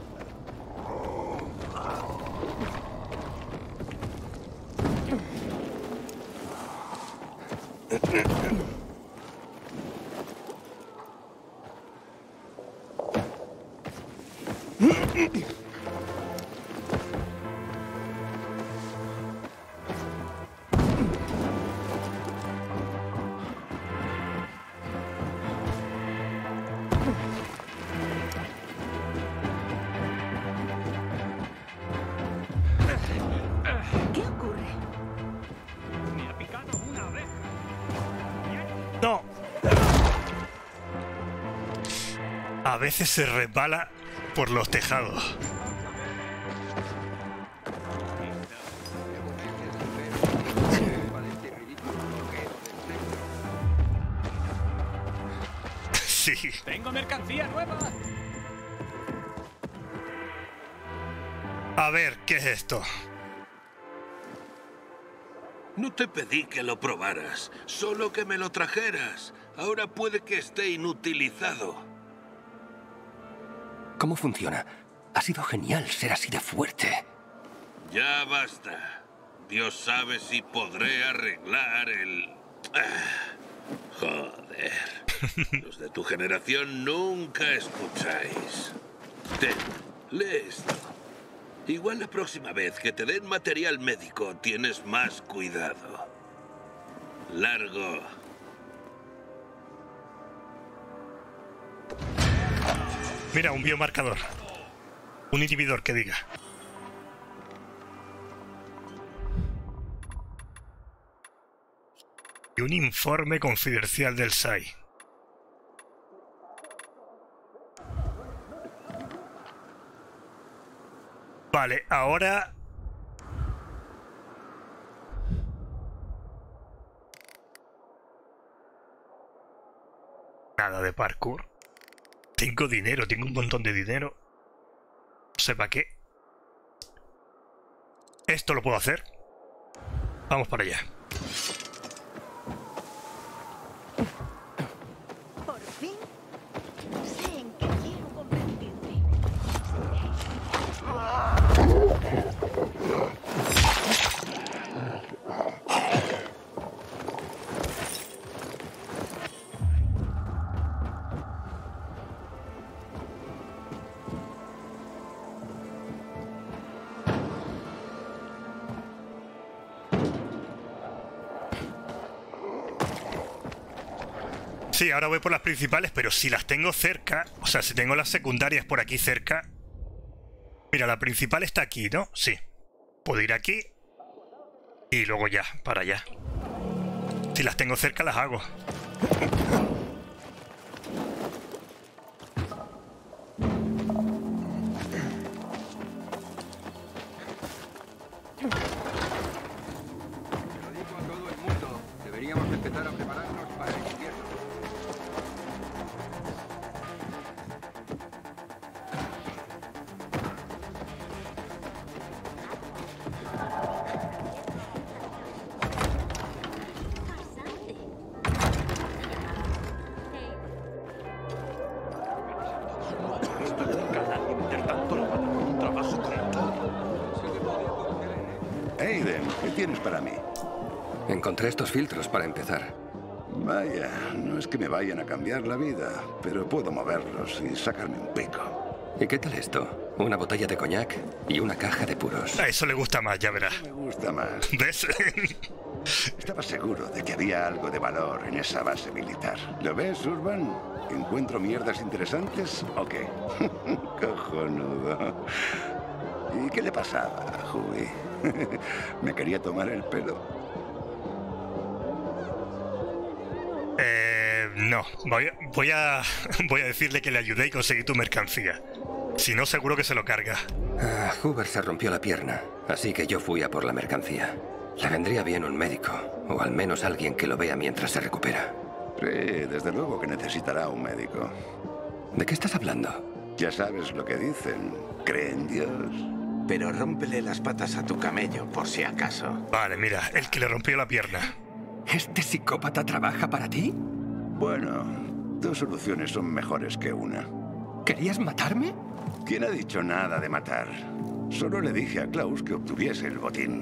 ¿Qué ocurre? Me ha picado una abeja. ¡No! A veces se resbala por los tejados. Sí. ¡Tengo mercancía nueva! A ver, ¿qué es esto? No te pedí que lo probaras, solo que me lo trajeras. Ahora puede que esté inutilizado. ¿Cómo funciona? Ha sido genial ser así de fuerte. Ya basta. Dios sabe si podré arreglar el... Joder. Los de tu generación nunca escucháis. Ten, lee esto. Igual la próxima vez que te den material médico tienes más cuidado. Largo. Mira, un biomarcador. Un inhibidor que diga. Y un informe confidencial del SAI. Vale, ahora... nada de parkour. Tengo dinero, tengo un montón de dinero. No sé para qué. Esto lo puedo hacer. Vamos para allá. Por fin sé en qué quiero convertirme. Sí, ahora voy por las principales, pero si las tengo cerca, o sea, si tengo las secundarias por aquí cerca... Mira, la principal está aquí, ¿no? Sí. Puedo ir aquí y luego ya, para allá. Si las tengo cerca, las hago. Lo digo a todo el mundo. Deberíamos empezar a prepararnos para el invierno. Aiden, ¿qué tienes para mí? Encontré estos filtros para empezar. Vaya, no es que me vayan a cambiar la vida, pero puedo moverlos y sacarme un pico. ¿Y qué tal esto? Una botella de coñac y una caja de puros. A eso le gusta más, ya verás. Me gusta más. ¿Ves? Estaba seguro de que había algo de valor en esa base militar. ¿Lo ves, Urban? ¿Encuentro mierdas interesantes o qué? Cojonudo. ¿Y qué le pasaba a Huey? Me quería tomar el pelo. No. Voy a decirle que le ayudé y conseguí tu mercancía. Si no, seguro que se lo carga. Hoover se rompió la pierna, así que yo fui a por la mercancía. Le vendría bien un médico, o al menos alguien que lo vea mientras se recupera. Sí, desde luego que necesitará un médico. ¿De qué estás hablando? Ya sabes lo que dicen. Cree en Dios. Pero rómpele las patas a tu camello, por si acaso. Vale, mira, el que le rompió la pierna. ¿Este psicópata trabaja para ti? Bueno, dos soluciones son mejores que una. ¿Querías matarme? ¿Quién ha dicho nada de matar? Solo le dije a Klaus que obtuviese el botín.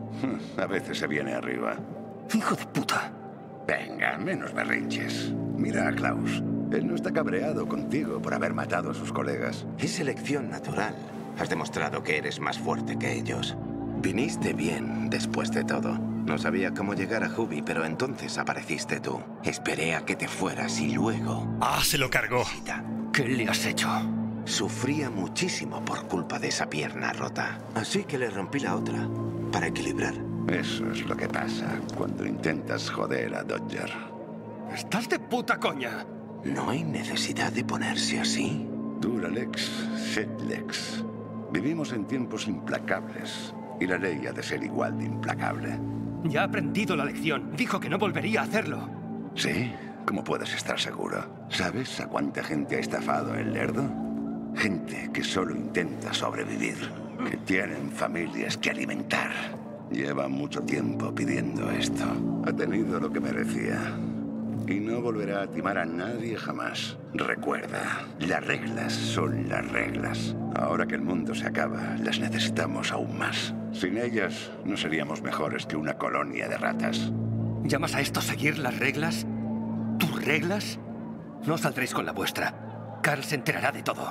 A veces se viene arriba. ¡Hijo de puta! Venga, menos berrinches. Mira a Klaus. Él no está cabreado contigo por haber matado a sus colegas. Es selección natural. Has demostrado que eres más fuerte que ellos. Viniste bien, después de todo. No sabía cómo llegar a Huey, pero entonces apareciste tú. Esperé a que te fueras y luego... ¡Ah, se lo cargó! ¿Qué le has hecho? Sufría muchísimo por culpa de esa pierna rota. Así que le rompí la otra, para equilibrar. Eso es lo que pasa cuando intentas joder a Dodger. ¡Estás de puta coña! No hay necesidad de ponerse así. Duralex, Setlex. Vivimos en tiempos implacables y la ley ha de ser igual de implacable. Ya ha aprendido la lección. Dijo que no volvería a hacerlo. ¿Sí? ¿Cómo puedes estar seguro? ¿Sabes a cuánta gente ha estafado el lerdo? Gente que solo intenta sobrevivir, que tienen familias que alimentar. Lleva mucho tiempo pidiendo esto. Ha tenido lo que merecía. Y no volverá a timar a nadie jamás. Recuerda, las reglas son las reglas. Ahora que el mundo se acaba, las necesitamos aún más. Sin ellas, no seríamos mejores que una colonia de ratas. ¿Llamas a esto seguir las reglas? ¿Tus reglas? No saldréis con la vuestra. Carl se enterará de todo.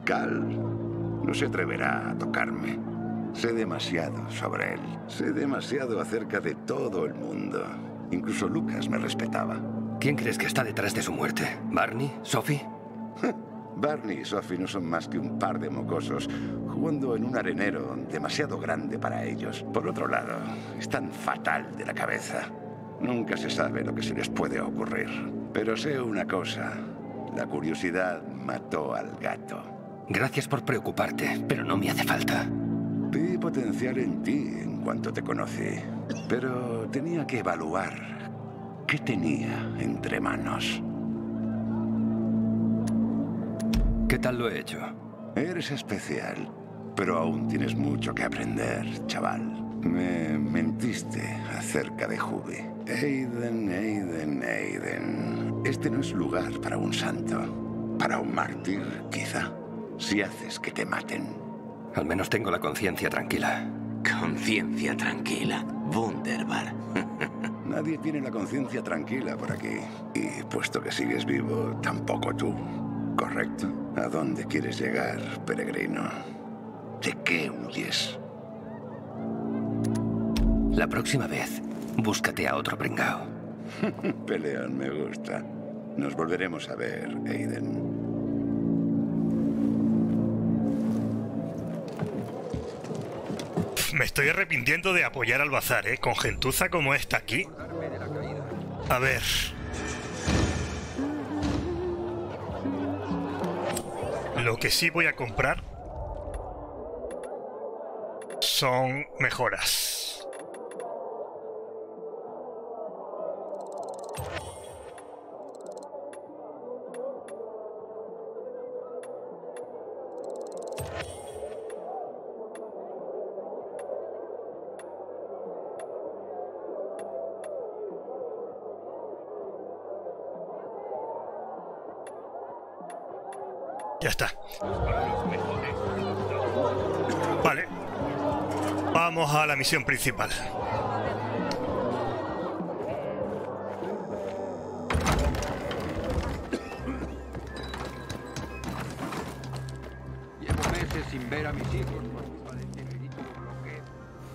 Carl no se atreverá a tocarme. Sé demasiado sobre él. Sé demasiado acerca de todo el mundo. Incluso Lucas me respetaba. ¿Quién crees que está detrás de su muerte? ¿Barney? ¿Sophie? Barney y Sophie no son más que un par de mocosos jugando en un arenero demasiado grande para ellos. Por otro lado, están fatal de la cabeza. Nunca se sabe lo que se les puede ocurrir. Pero sé una cosa. La curiosidad mató al gato. Gracias por preocuparte, pero no me hace falta. Vi potencial en ti en cuanto te conocí. Pero tenía que evaluar qué tenía entre manos. ¿Qué tal lo he hecho? Eres especial, pero aún tienes mucho que aprender, chaval. Me mentiste acerca de Hubby. Aiden. Este no es lugar para un santo. Para un mártir, quizá. Si haces que te maten. Al menos tengo la conciencia tranquila. Conciencia tranquila. Wunderbar. Nadie tiene la conciencia tranquila por aquí. Y puesto que sigues vivo, tampoco tú. ¿Correcto? ¿A dónde quieres llegar, peregrino? ¿De qué huyes? La próxima vez, búscate a otro pringao. Peleón, me gusta. Nos volveremos a ver, Aiden. Me estoy arrepintiendo de apoyar al bazar, ¿eh? Con gentuza como esta aquí. A ver. Lo que sí voy a comprar son mejoras. Ya está. Vale. Vamos a la misión principal. Llevo meses sin ver a mis hijos por culpa de este ridículo bloqueo.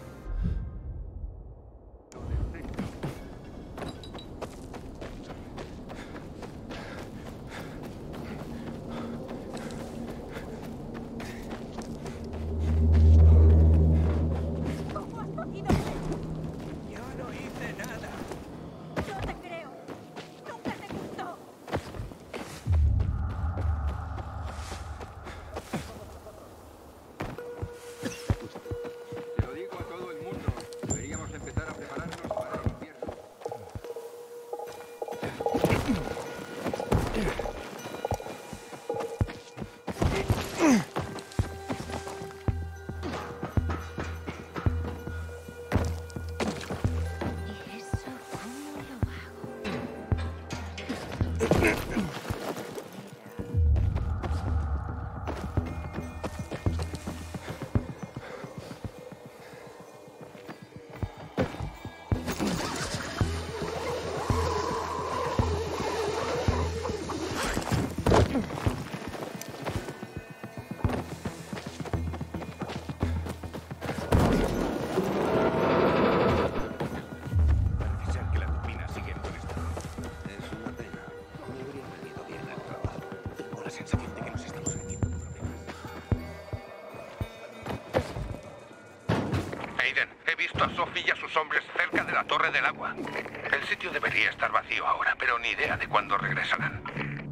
Sophie y a sus hombres cerca de la Torre del Agua. El sitio debería estar vacío ahora, pero ni idea de cuándo regresarán.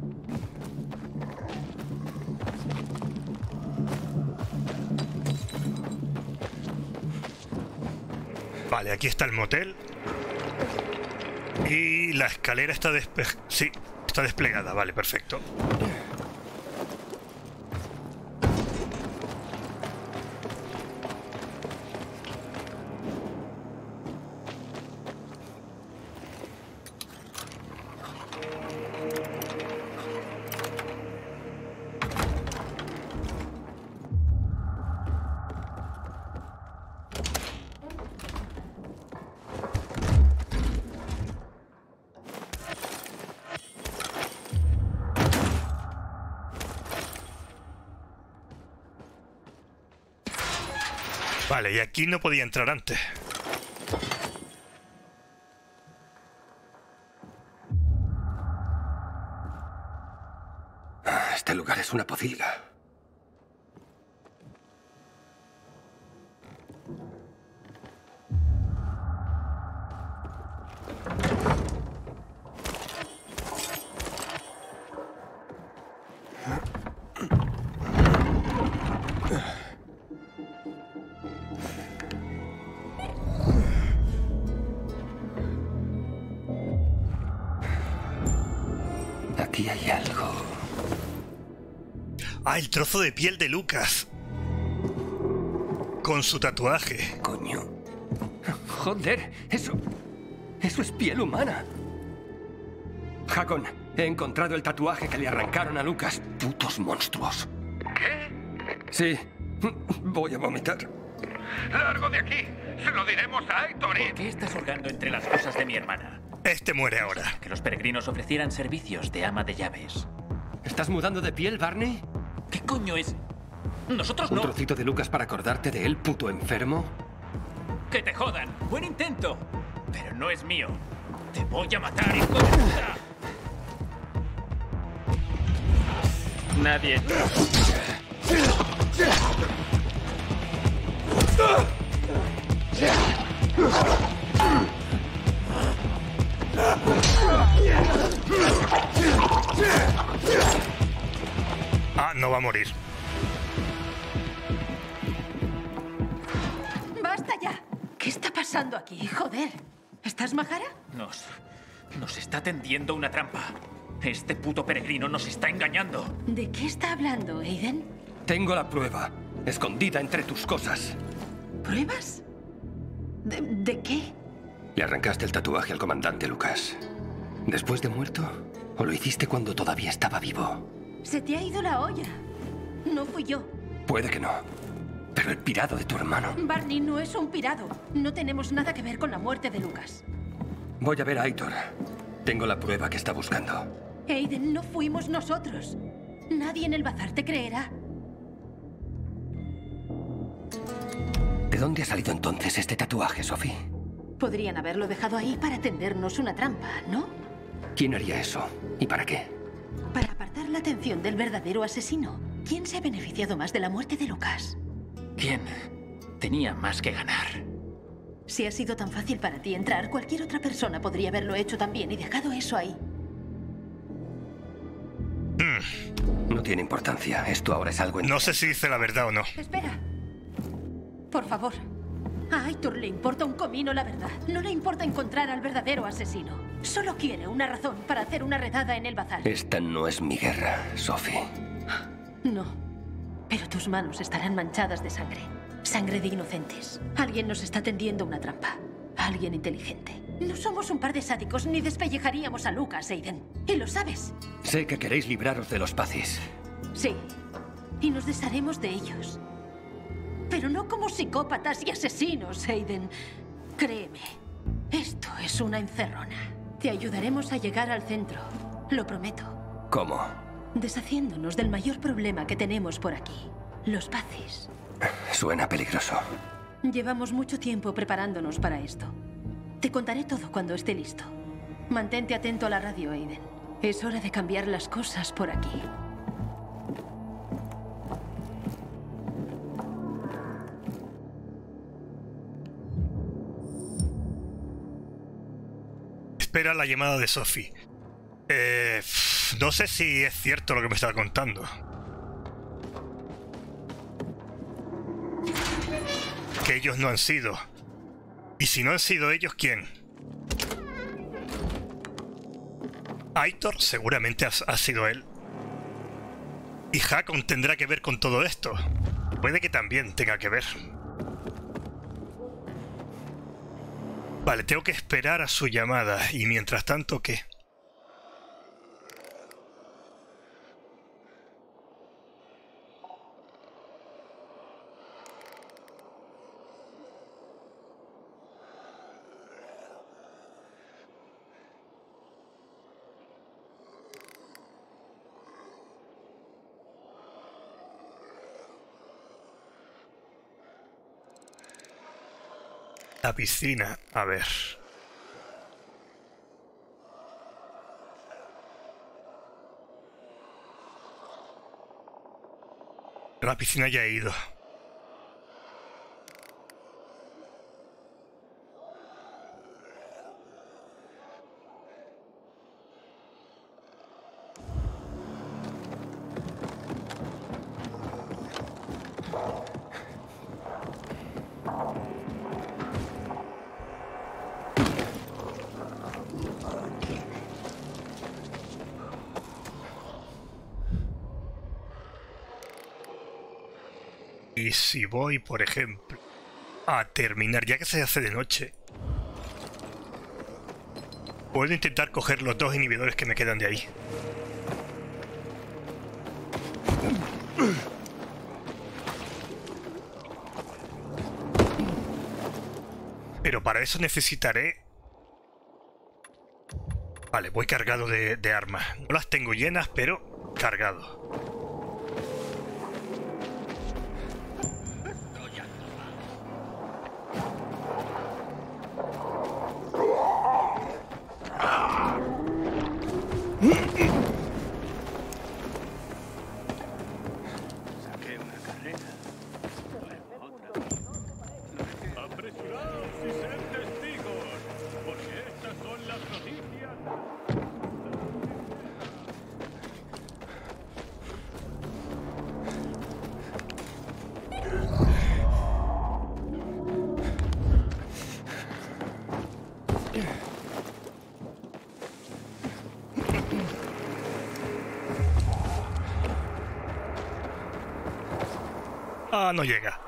Vale, aquí está el motel. Y la escalera está sí, está desplegada. Vale, perfecto. Vale, y aquí no podía entrar antes. Este lugar es una pocilga. Aquí hay algo. Ah, el trozo de piel de Lucas. Con su tatuaje. Coño. Joder, eso es piel humana. Hakon, he encontrado el tatuaje que le arrancaron a Lucas. Putos monstruos. ¿Qué? Sí, voy a vomitar. ¡Largo de aquí! ¡Se lo diremos a Aitor! ¿Por qué estás hurgando entre las cosas de mi hermana? Este muere ahora. Que los peregrinos ofrecieran servicios de ama de llaves. ¿Estás mudando de piel, Barney? ¿Qué coño es? Nosotros no. ¿Un trocito de Lucas para acordarte de él, puto enfermo? ¡Que te jodan! ¡Buen intento! Pero no es mío. ¡Te voy a matar, hijo de puta! Nadie. Ah, no va a morir. ¡Basta ya! ¿Qué está pasando aquí? Joder. ¿Estás majara? Nos está tendiendo una trampa. Este puto peregrino nos está engañando. ¿De qué está hablando, Aiden? Tengo la prueba, escondida entre tus cosas. ¿Pruebas? ¿De qué? Le arrancaste el tatuaje al comandante Lucas. ¿Después de muerto? ¿O lo hiciste cuando todavía estaba vivo? Se te ha ido la olla. No fui yo. Puede que no. Pero el pirado de tu hermano. Barney no es un pirado. No tenemos nada que ver con la muerte de Lucas. Voy a ver a Aitor. Tengo la prueba que está buscando. Aiden, no fuimos nosotros. Nadie en el bazar te creerá. ¿De dónde ha salido entonces este tatuaje, Sophie? Podrían haberlo dejado ahí para tendernos una trampa, ¿no? ¿Quién haría eso? ¿Y para qué? Para apartar la atención del verdadero asesino. ¿Quién se ha beneficiado más de la muerte de Lucas? ¿Quién tenía más que ganar? Si ha sido tan fácil para ti entrar, cualquier otra persona podría haberlo hecho también y dejado eso ahí. No tiene importancia. Esto ahora es algo... No sé si dice la verdad o no. Espera. Por favor. A Aitor le importa un comino la verdad. No le importa encontrar al verdadero asesino. Solo quiere una razón para hacer una redada en el bazar. Esta no es mi guerra, Sophie. No. Pero tus manos estarán manchadas de sangre. Sangre de inocentes. Alguien nos está tendiendo una trampa. Alguien inteligente. No somos un par de sádicos ni despellejaríamos a Lucas, Aiden. Y lo sabes. Sé que queréis libraros de los Pacis. Sí. Y nos desharemos de ellos. Pero no como psicópatas y asesinos, Aiden. Créeme. Esto es una encerrona. Te ayudaremos a llegar al centro. Lo prometo. ¿Cómo? Deshaciéndonos del mayor problema que tenemos por aquí. Los Pacis. Suena peligroso. Llevamos mucho tiempo preparándonos para esto. Te contaré todo cuando esté listo. Mantente atento a la radio, Aiden. Es hora de cambiar las cosas por aquí. Espera la llamada de Sophie. No sé si es cierto lo que me estaba contando. Que ellos no han sido. Y si no han sido ellos, ¿quién? Aitor seguramente ha sido él. Y Hakon tendrá que ver con todo esto. Puede que también tenga que ver. Vale, tengo que esperar a su llamada. Y mientras tanto, ¿qué? La piscina, a ver. La piscina ya he ido. Y si voy, por ejemplo, a terminar, ya que se hace de noche, puedo intentar coger los 2 inhibidores que me quedan de ahí. Pero para eso necesitaré... Vale, voy cargado de armas. No las tengo llenas, pero cargado. Saqué una carrera. Otra. Apresuraos y sed testigos, porque estas son las noticias. Ah, no llega.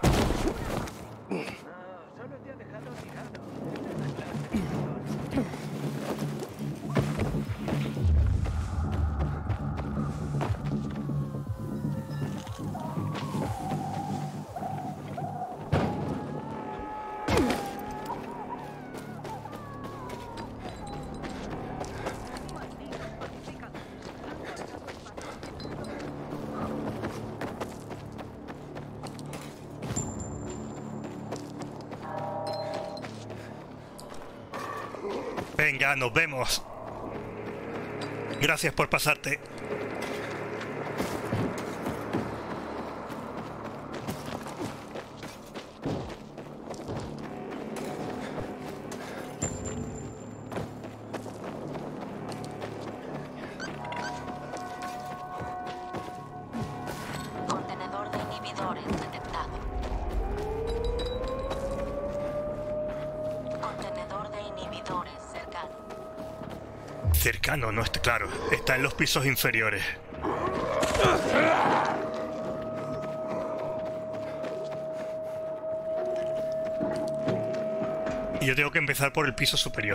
Venga, nos vemos. Gracias por pasarte. Contenedor de inhibidores detectado. Contenedor de inhibidores cercano. Cercano, no está claro. Está en los pisos inferiores. Y yo tengo que empezar por el piso superior.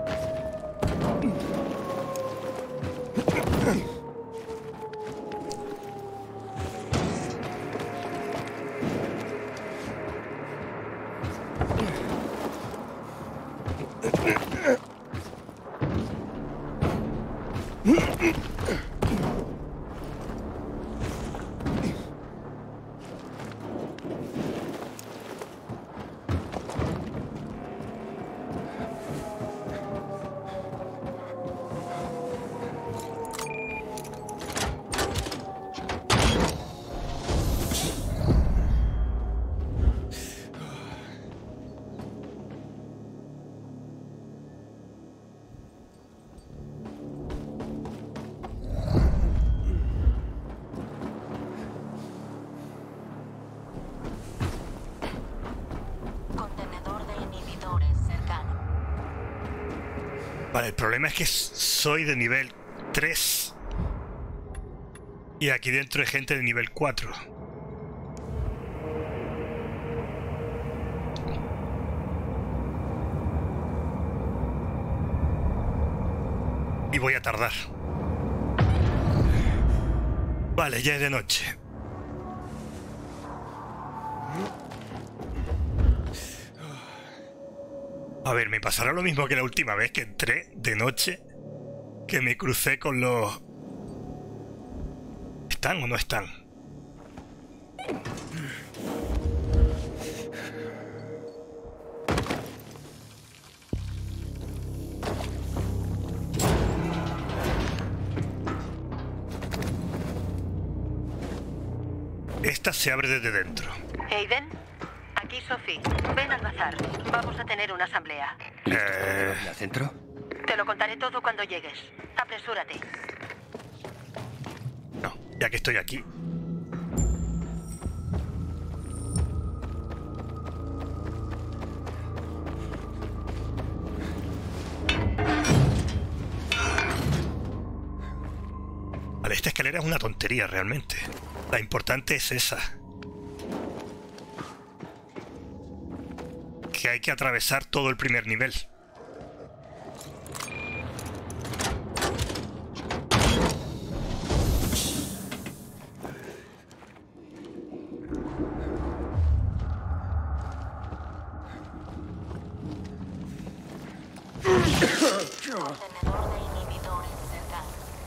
Vale, el problema es que soy de nivel 3 y aquí dentro hay gente de nivel 4. Y voy a tardar. Vale, ya es de noche. A ver, me pasará lo mismo que la última vez que entré de noche, que me crucé con los... ¿Están o no están? Esta se abre desde dentro. Aiden, aquí Sophie. Ven al bazar. Vamos a tener una asamblea. ¿Al centro? Te lo contaré todo cuando llegues. Apresúrate. No, ya que estoy aquí. Vale, esta escalera es una tontería realmente. La importante es esa. que hay que atravesar todo el primer nivel. Contenedor de inhibidores cercano.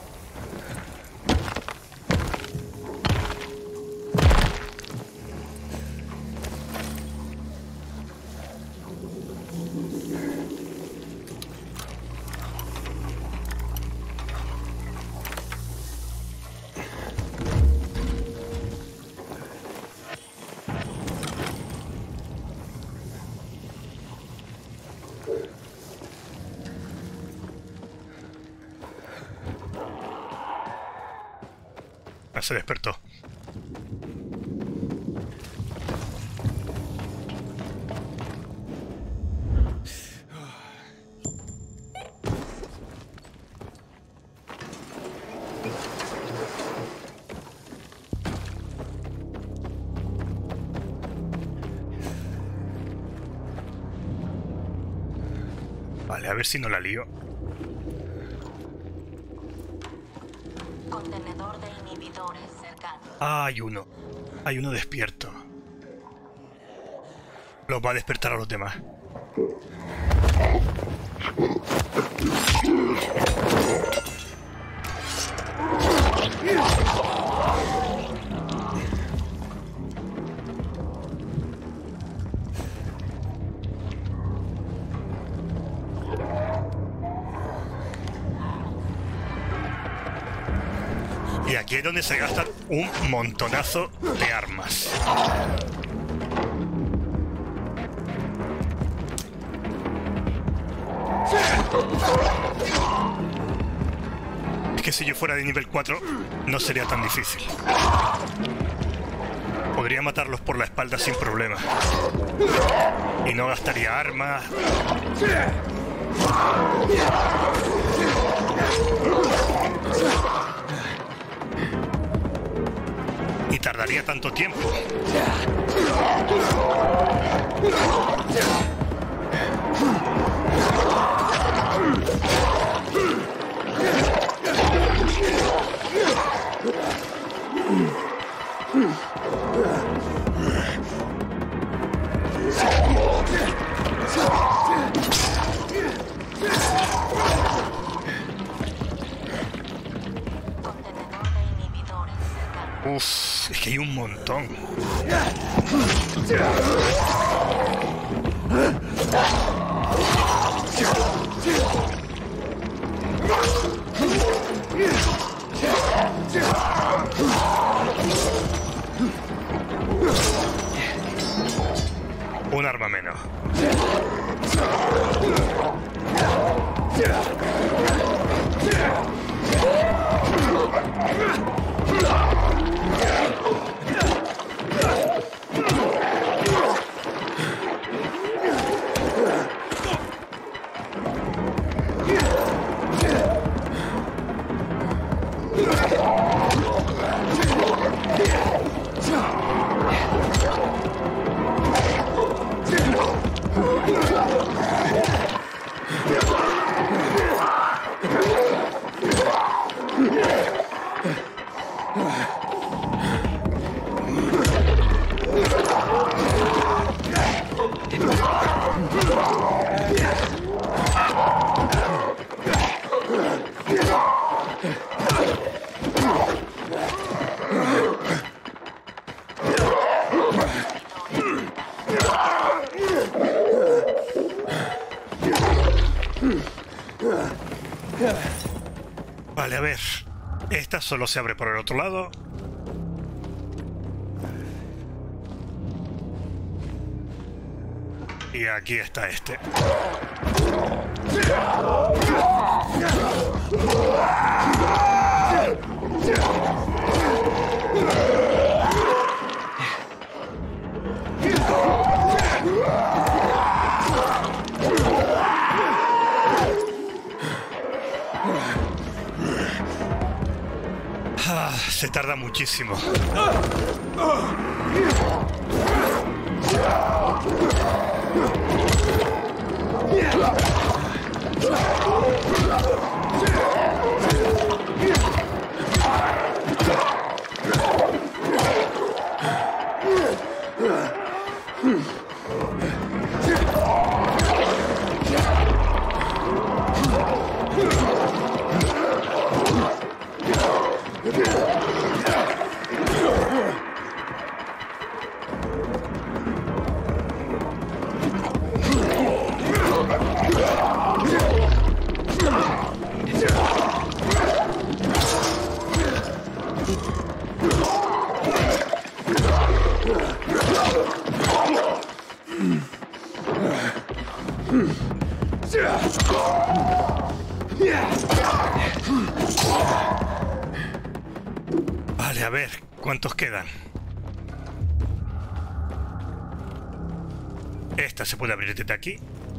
Se despertó. Vale, a ver si no la lío. Contenedor de inhibidores cercano. Ah, hay uno. Hay uno despierto. Los va a despertar a los demás. Y aquí es donde se gastan un montonazo de armas. Es que si yo fuera de nivel 4 no sería tan difícil. Podría matarlos por la espalda sin problema. Y no gastaría armas. Y tardaría tanto tiempo. Uf, es que hay un montón. Un arma menos. Vale, a ver. Esta solo se abre por el otro lado. Y aquí está este. Ah, se tarda muchísimo. Vale, a ver, ¿cuántos quedan? Esta se puede abrir desde aquí.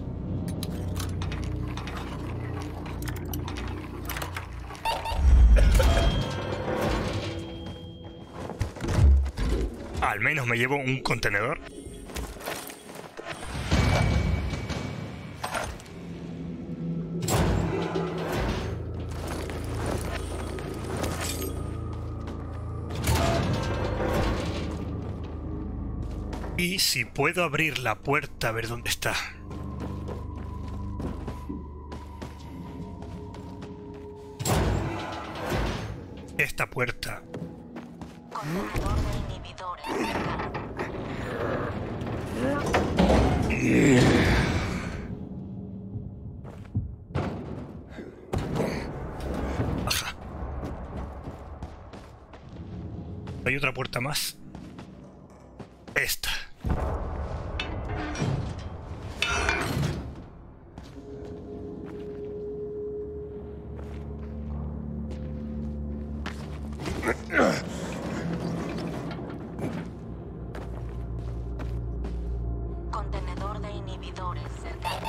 Al menos me llevo un contenedor. Y si puedo abrir la puerta, a ver dónde está. Esta puerta. Contenedor de inhibidores. Ajá. ¿Hay otra puerta más? Esta. Contenedor de inhibidores cercano.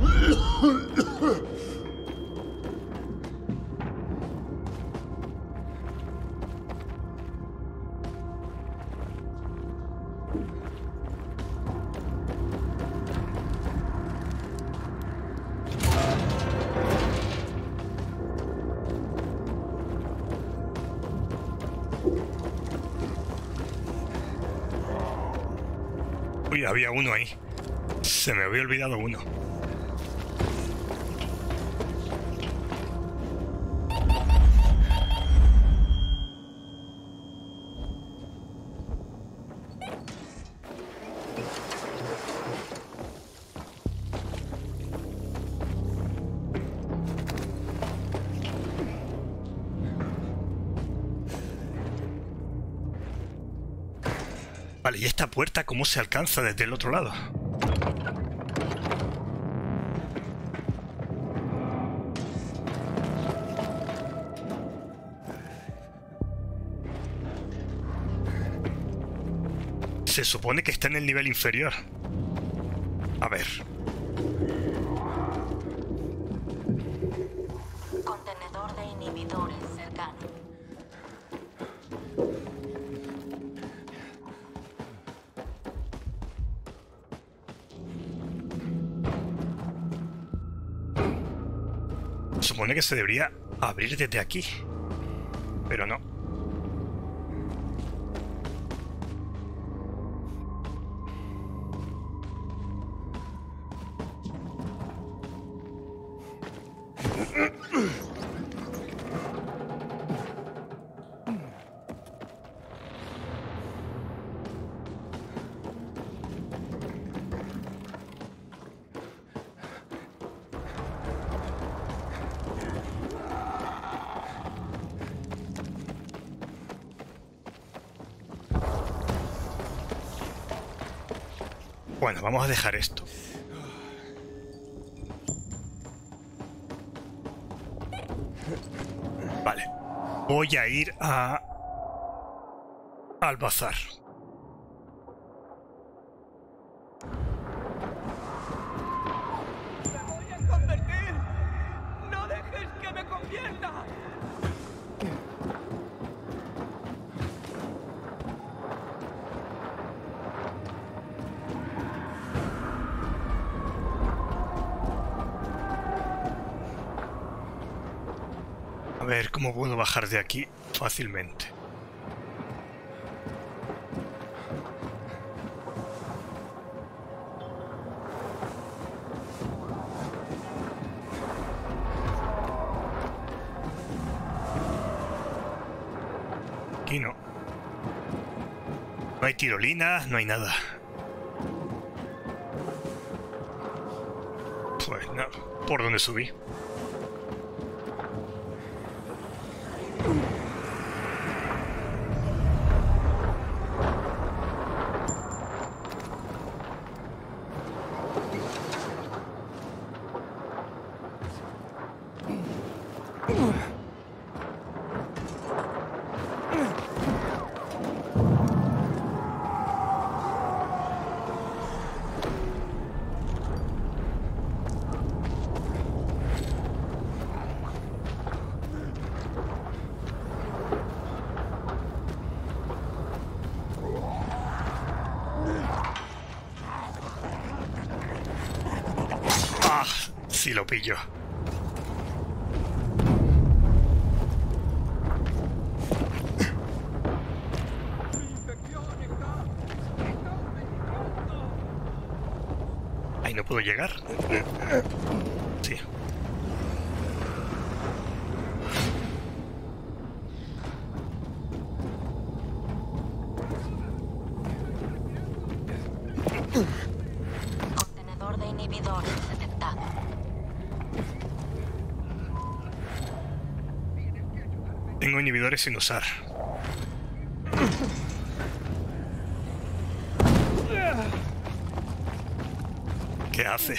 Uy, había uno ahí. Se me había olvidado uno. Vale, ¿y esta puerta cómo se alcanza desde el otro lado? Se supone que está en el nivel inferior. A ver. Contenedor de inhibidores cercano. Supone que se debería abrir desde aquí, pero no. Bueno, vamos a dejar esto. Vale. Voy a ir al bazar. ¡Me voy a convertir! ¡No dejes que me convierta! ver cómo puedo bajar de aquí fácilmente. Aquí no. No hay tirolinas, no hay nada. Pues nada, ¿por dónde subí? Si lo pillo. Ahí no puedo llegar. Sí. Contenedor de inhibidores detectado. Tengo inhibidores sin usar. ¿Qué hace?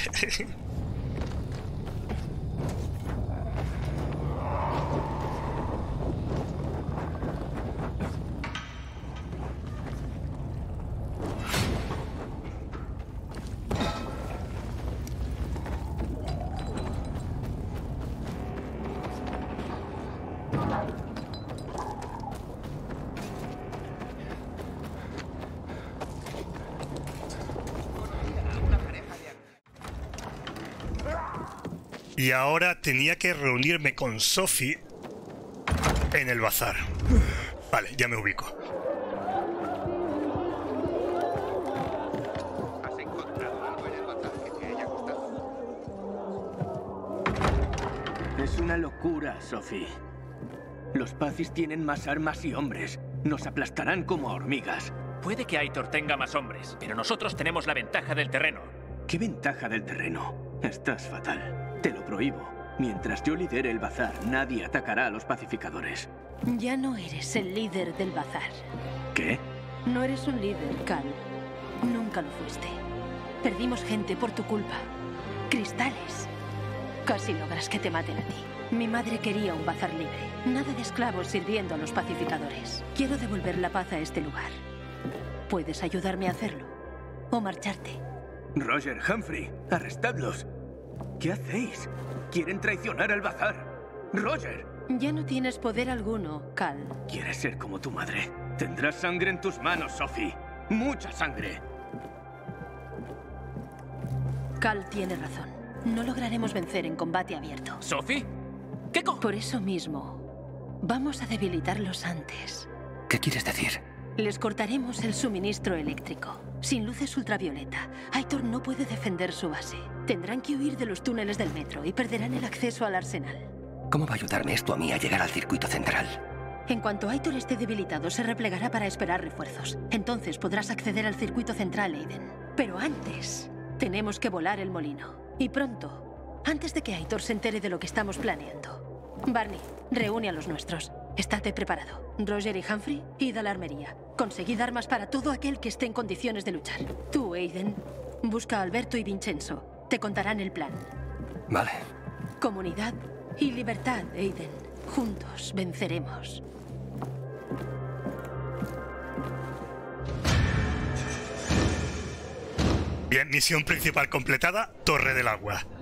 Y ahora tenía que reunirme con Sophie en el bazar. Vale, ya me ubico. ¿Has encontrado algo en el bazar que te haya gustado? Es una locura, Sophie. Los Pazis tienen más armas y hombres. Nos aplastarán como a hormigas. Puede que Aitor tenga más hombres, pero nosotros tenemos la ventaja del terreno. ¿Qué ventaja del terreno? Estás fatal. Te lo prohíbo. Mientras yo lidere el bazar, nadie atacará a los pacificadores. Ya no eres el líder del bazar. ¿Qué? No eres un líder, Cal. Nunca lo fuiste. Perdimos gente por tu culpa. Cristales. Casi logras que te maten a ti. Mi madre quería un bazar libre. Nada de esclavos sirviendo a los pacificadores. Quiero devolver la paz a este lugar. ¿Puedes ayudarme a hacerlo? ¿O marcharte? Roger, Humphrey, arrestadlos. ¿Qué hacéis? ¿Quieren traicionar al bazar? ¡Roger! Ya no tienes poder alguno, Cal. ¿Quieres ser como tu madre? Tendrás sangre en tus manos, Sophie. ¡Mucha sangre! Cal tiene razón. No lograremos vencer en combate abierto. ¿Sophie? ¿Qué Por eso mismo, vamos a debilitarlos antes. ¿Qué quieres decir? Les cortaremos el suministro eléctrico. Sin luces ultravioleta, Aitor no puede defender su base. Tendrán que huir de los túneles del metro y perderán el acceso al arsenal. ¿Cómo va a ayudarme esto a mí a llegar al circuito central? En cuanto Aitor esté debilitado, se replegará para esperar refuerzos. Entonces podrás acceder al circuito central, Aiden. Pero antes, tenemos que volar el molino. Y pronto, antes de que Aitor se entere de lo que estamos planeando. Barney, reúne a los nuestros. Estate preparado. Roger y Humphrey, id a la armería. Conseguid armas para todo aquel que esté en condiciones de luchar. Tú, Aiden, busca a Alberto y Vincenzo. Te contarán el plan. Vale. Comunidad y libertad, Aiden. Juntos venceremos. Bien, misión principal completada, Torre del Agua.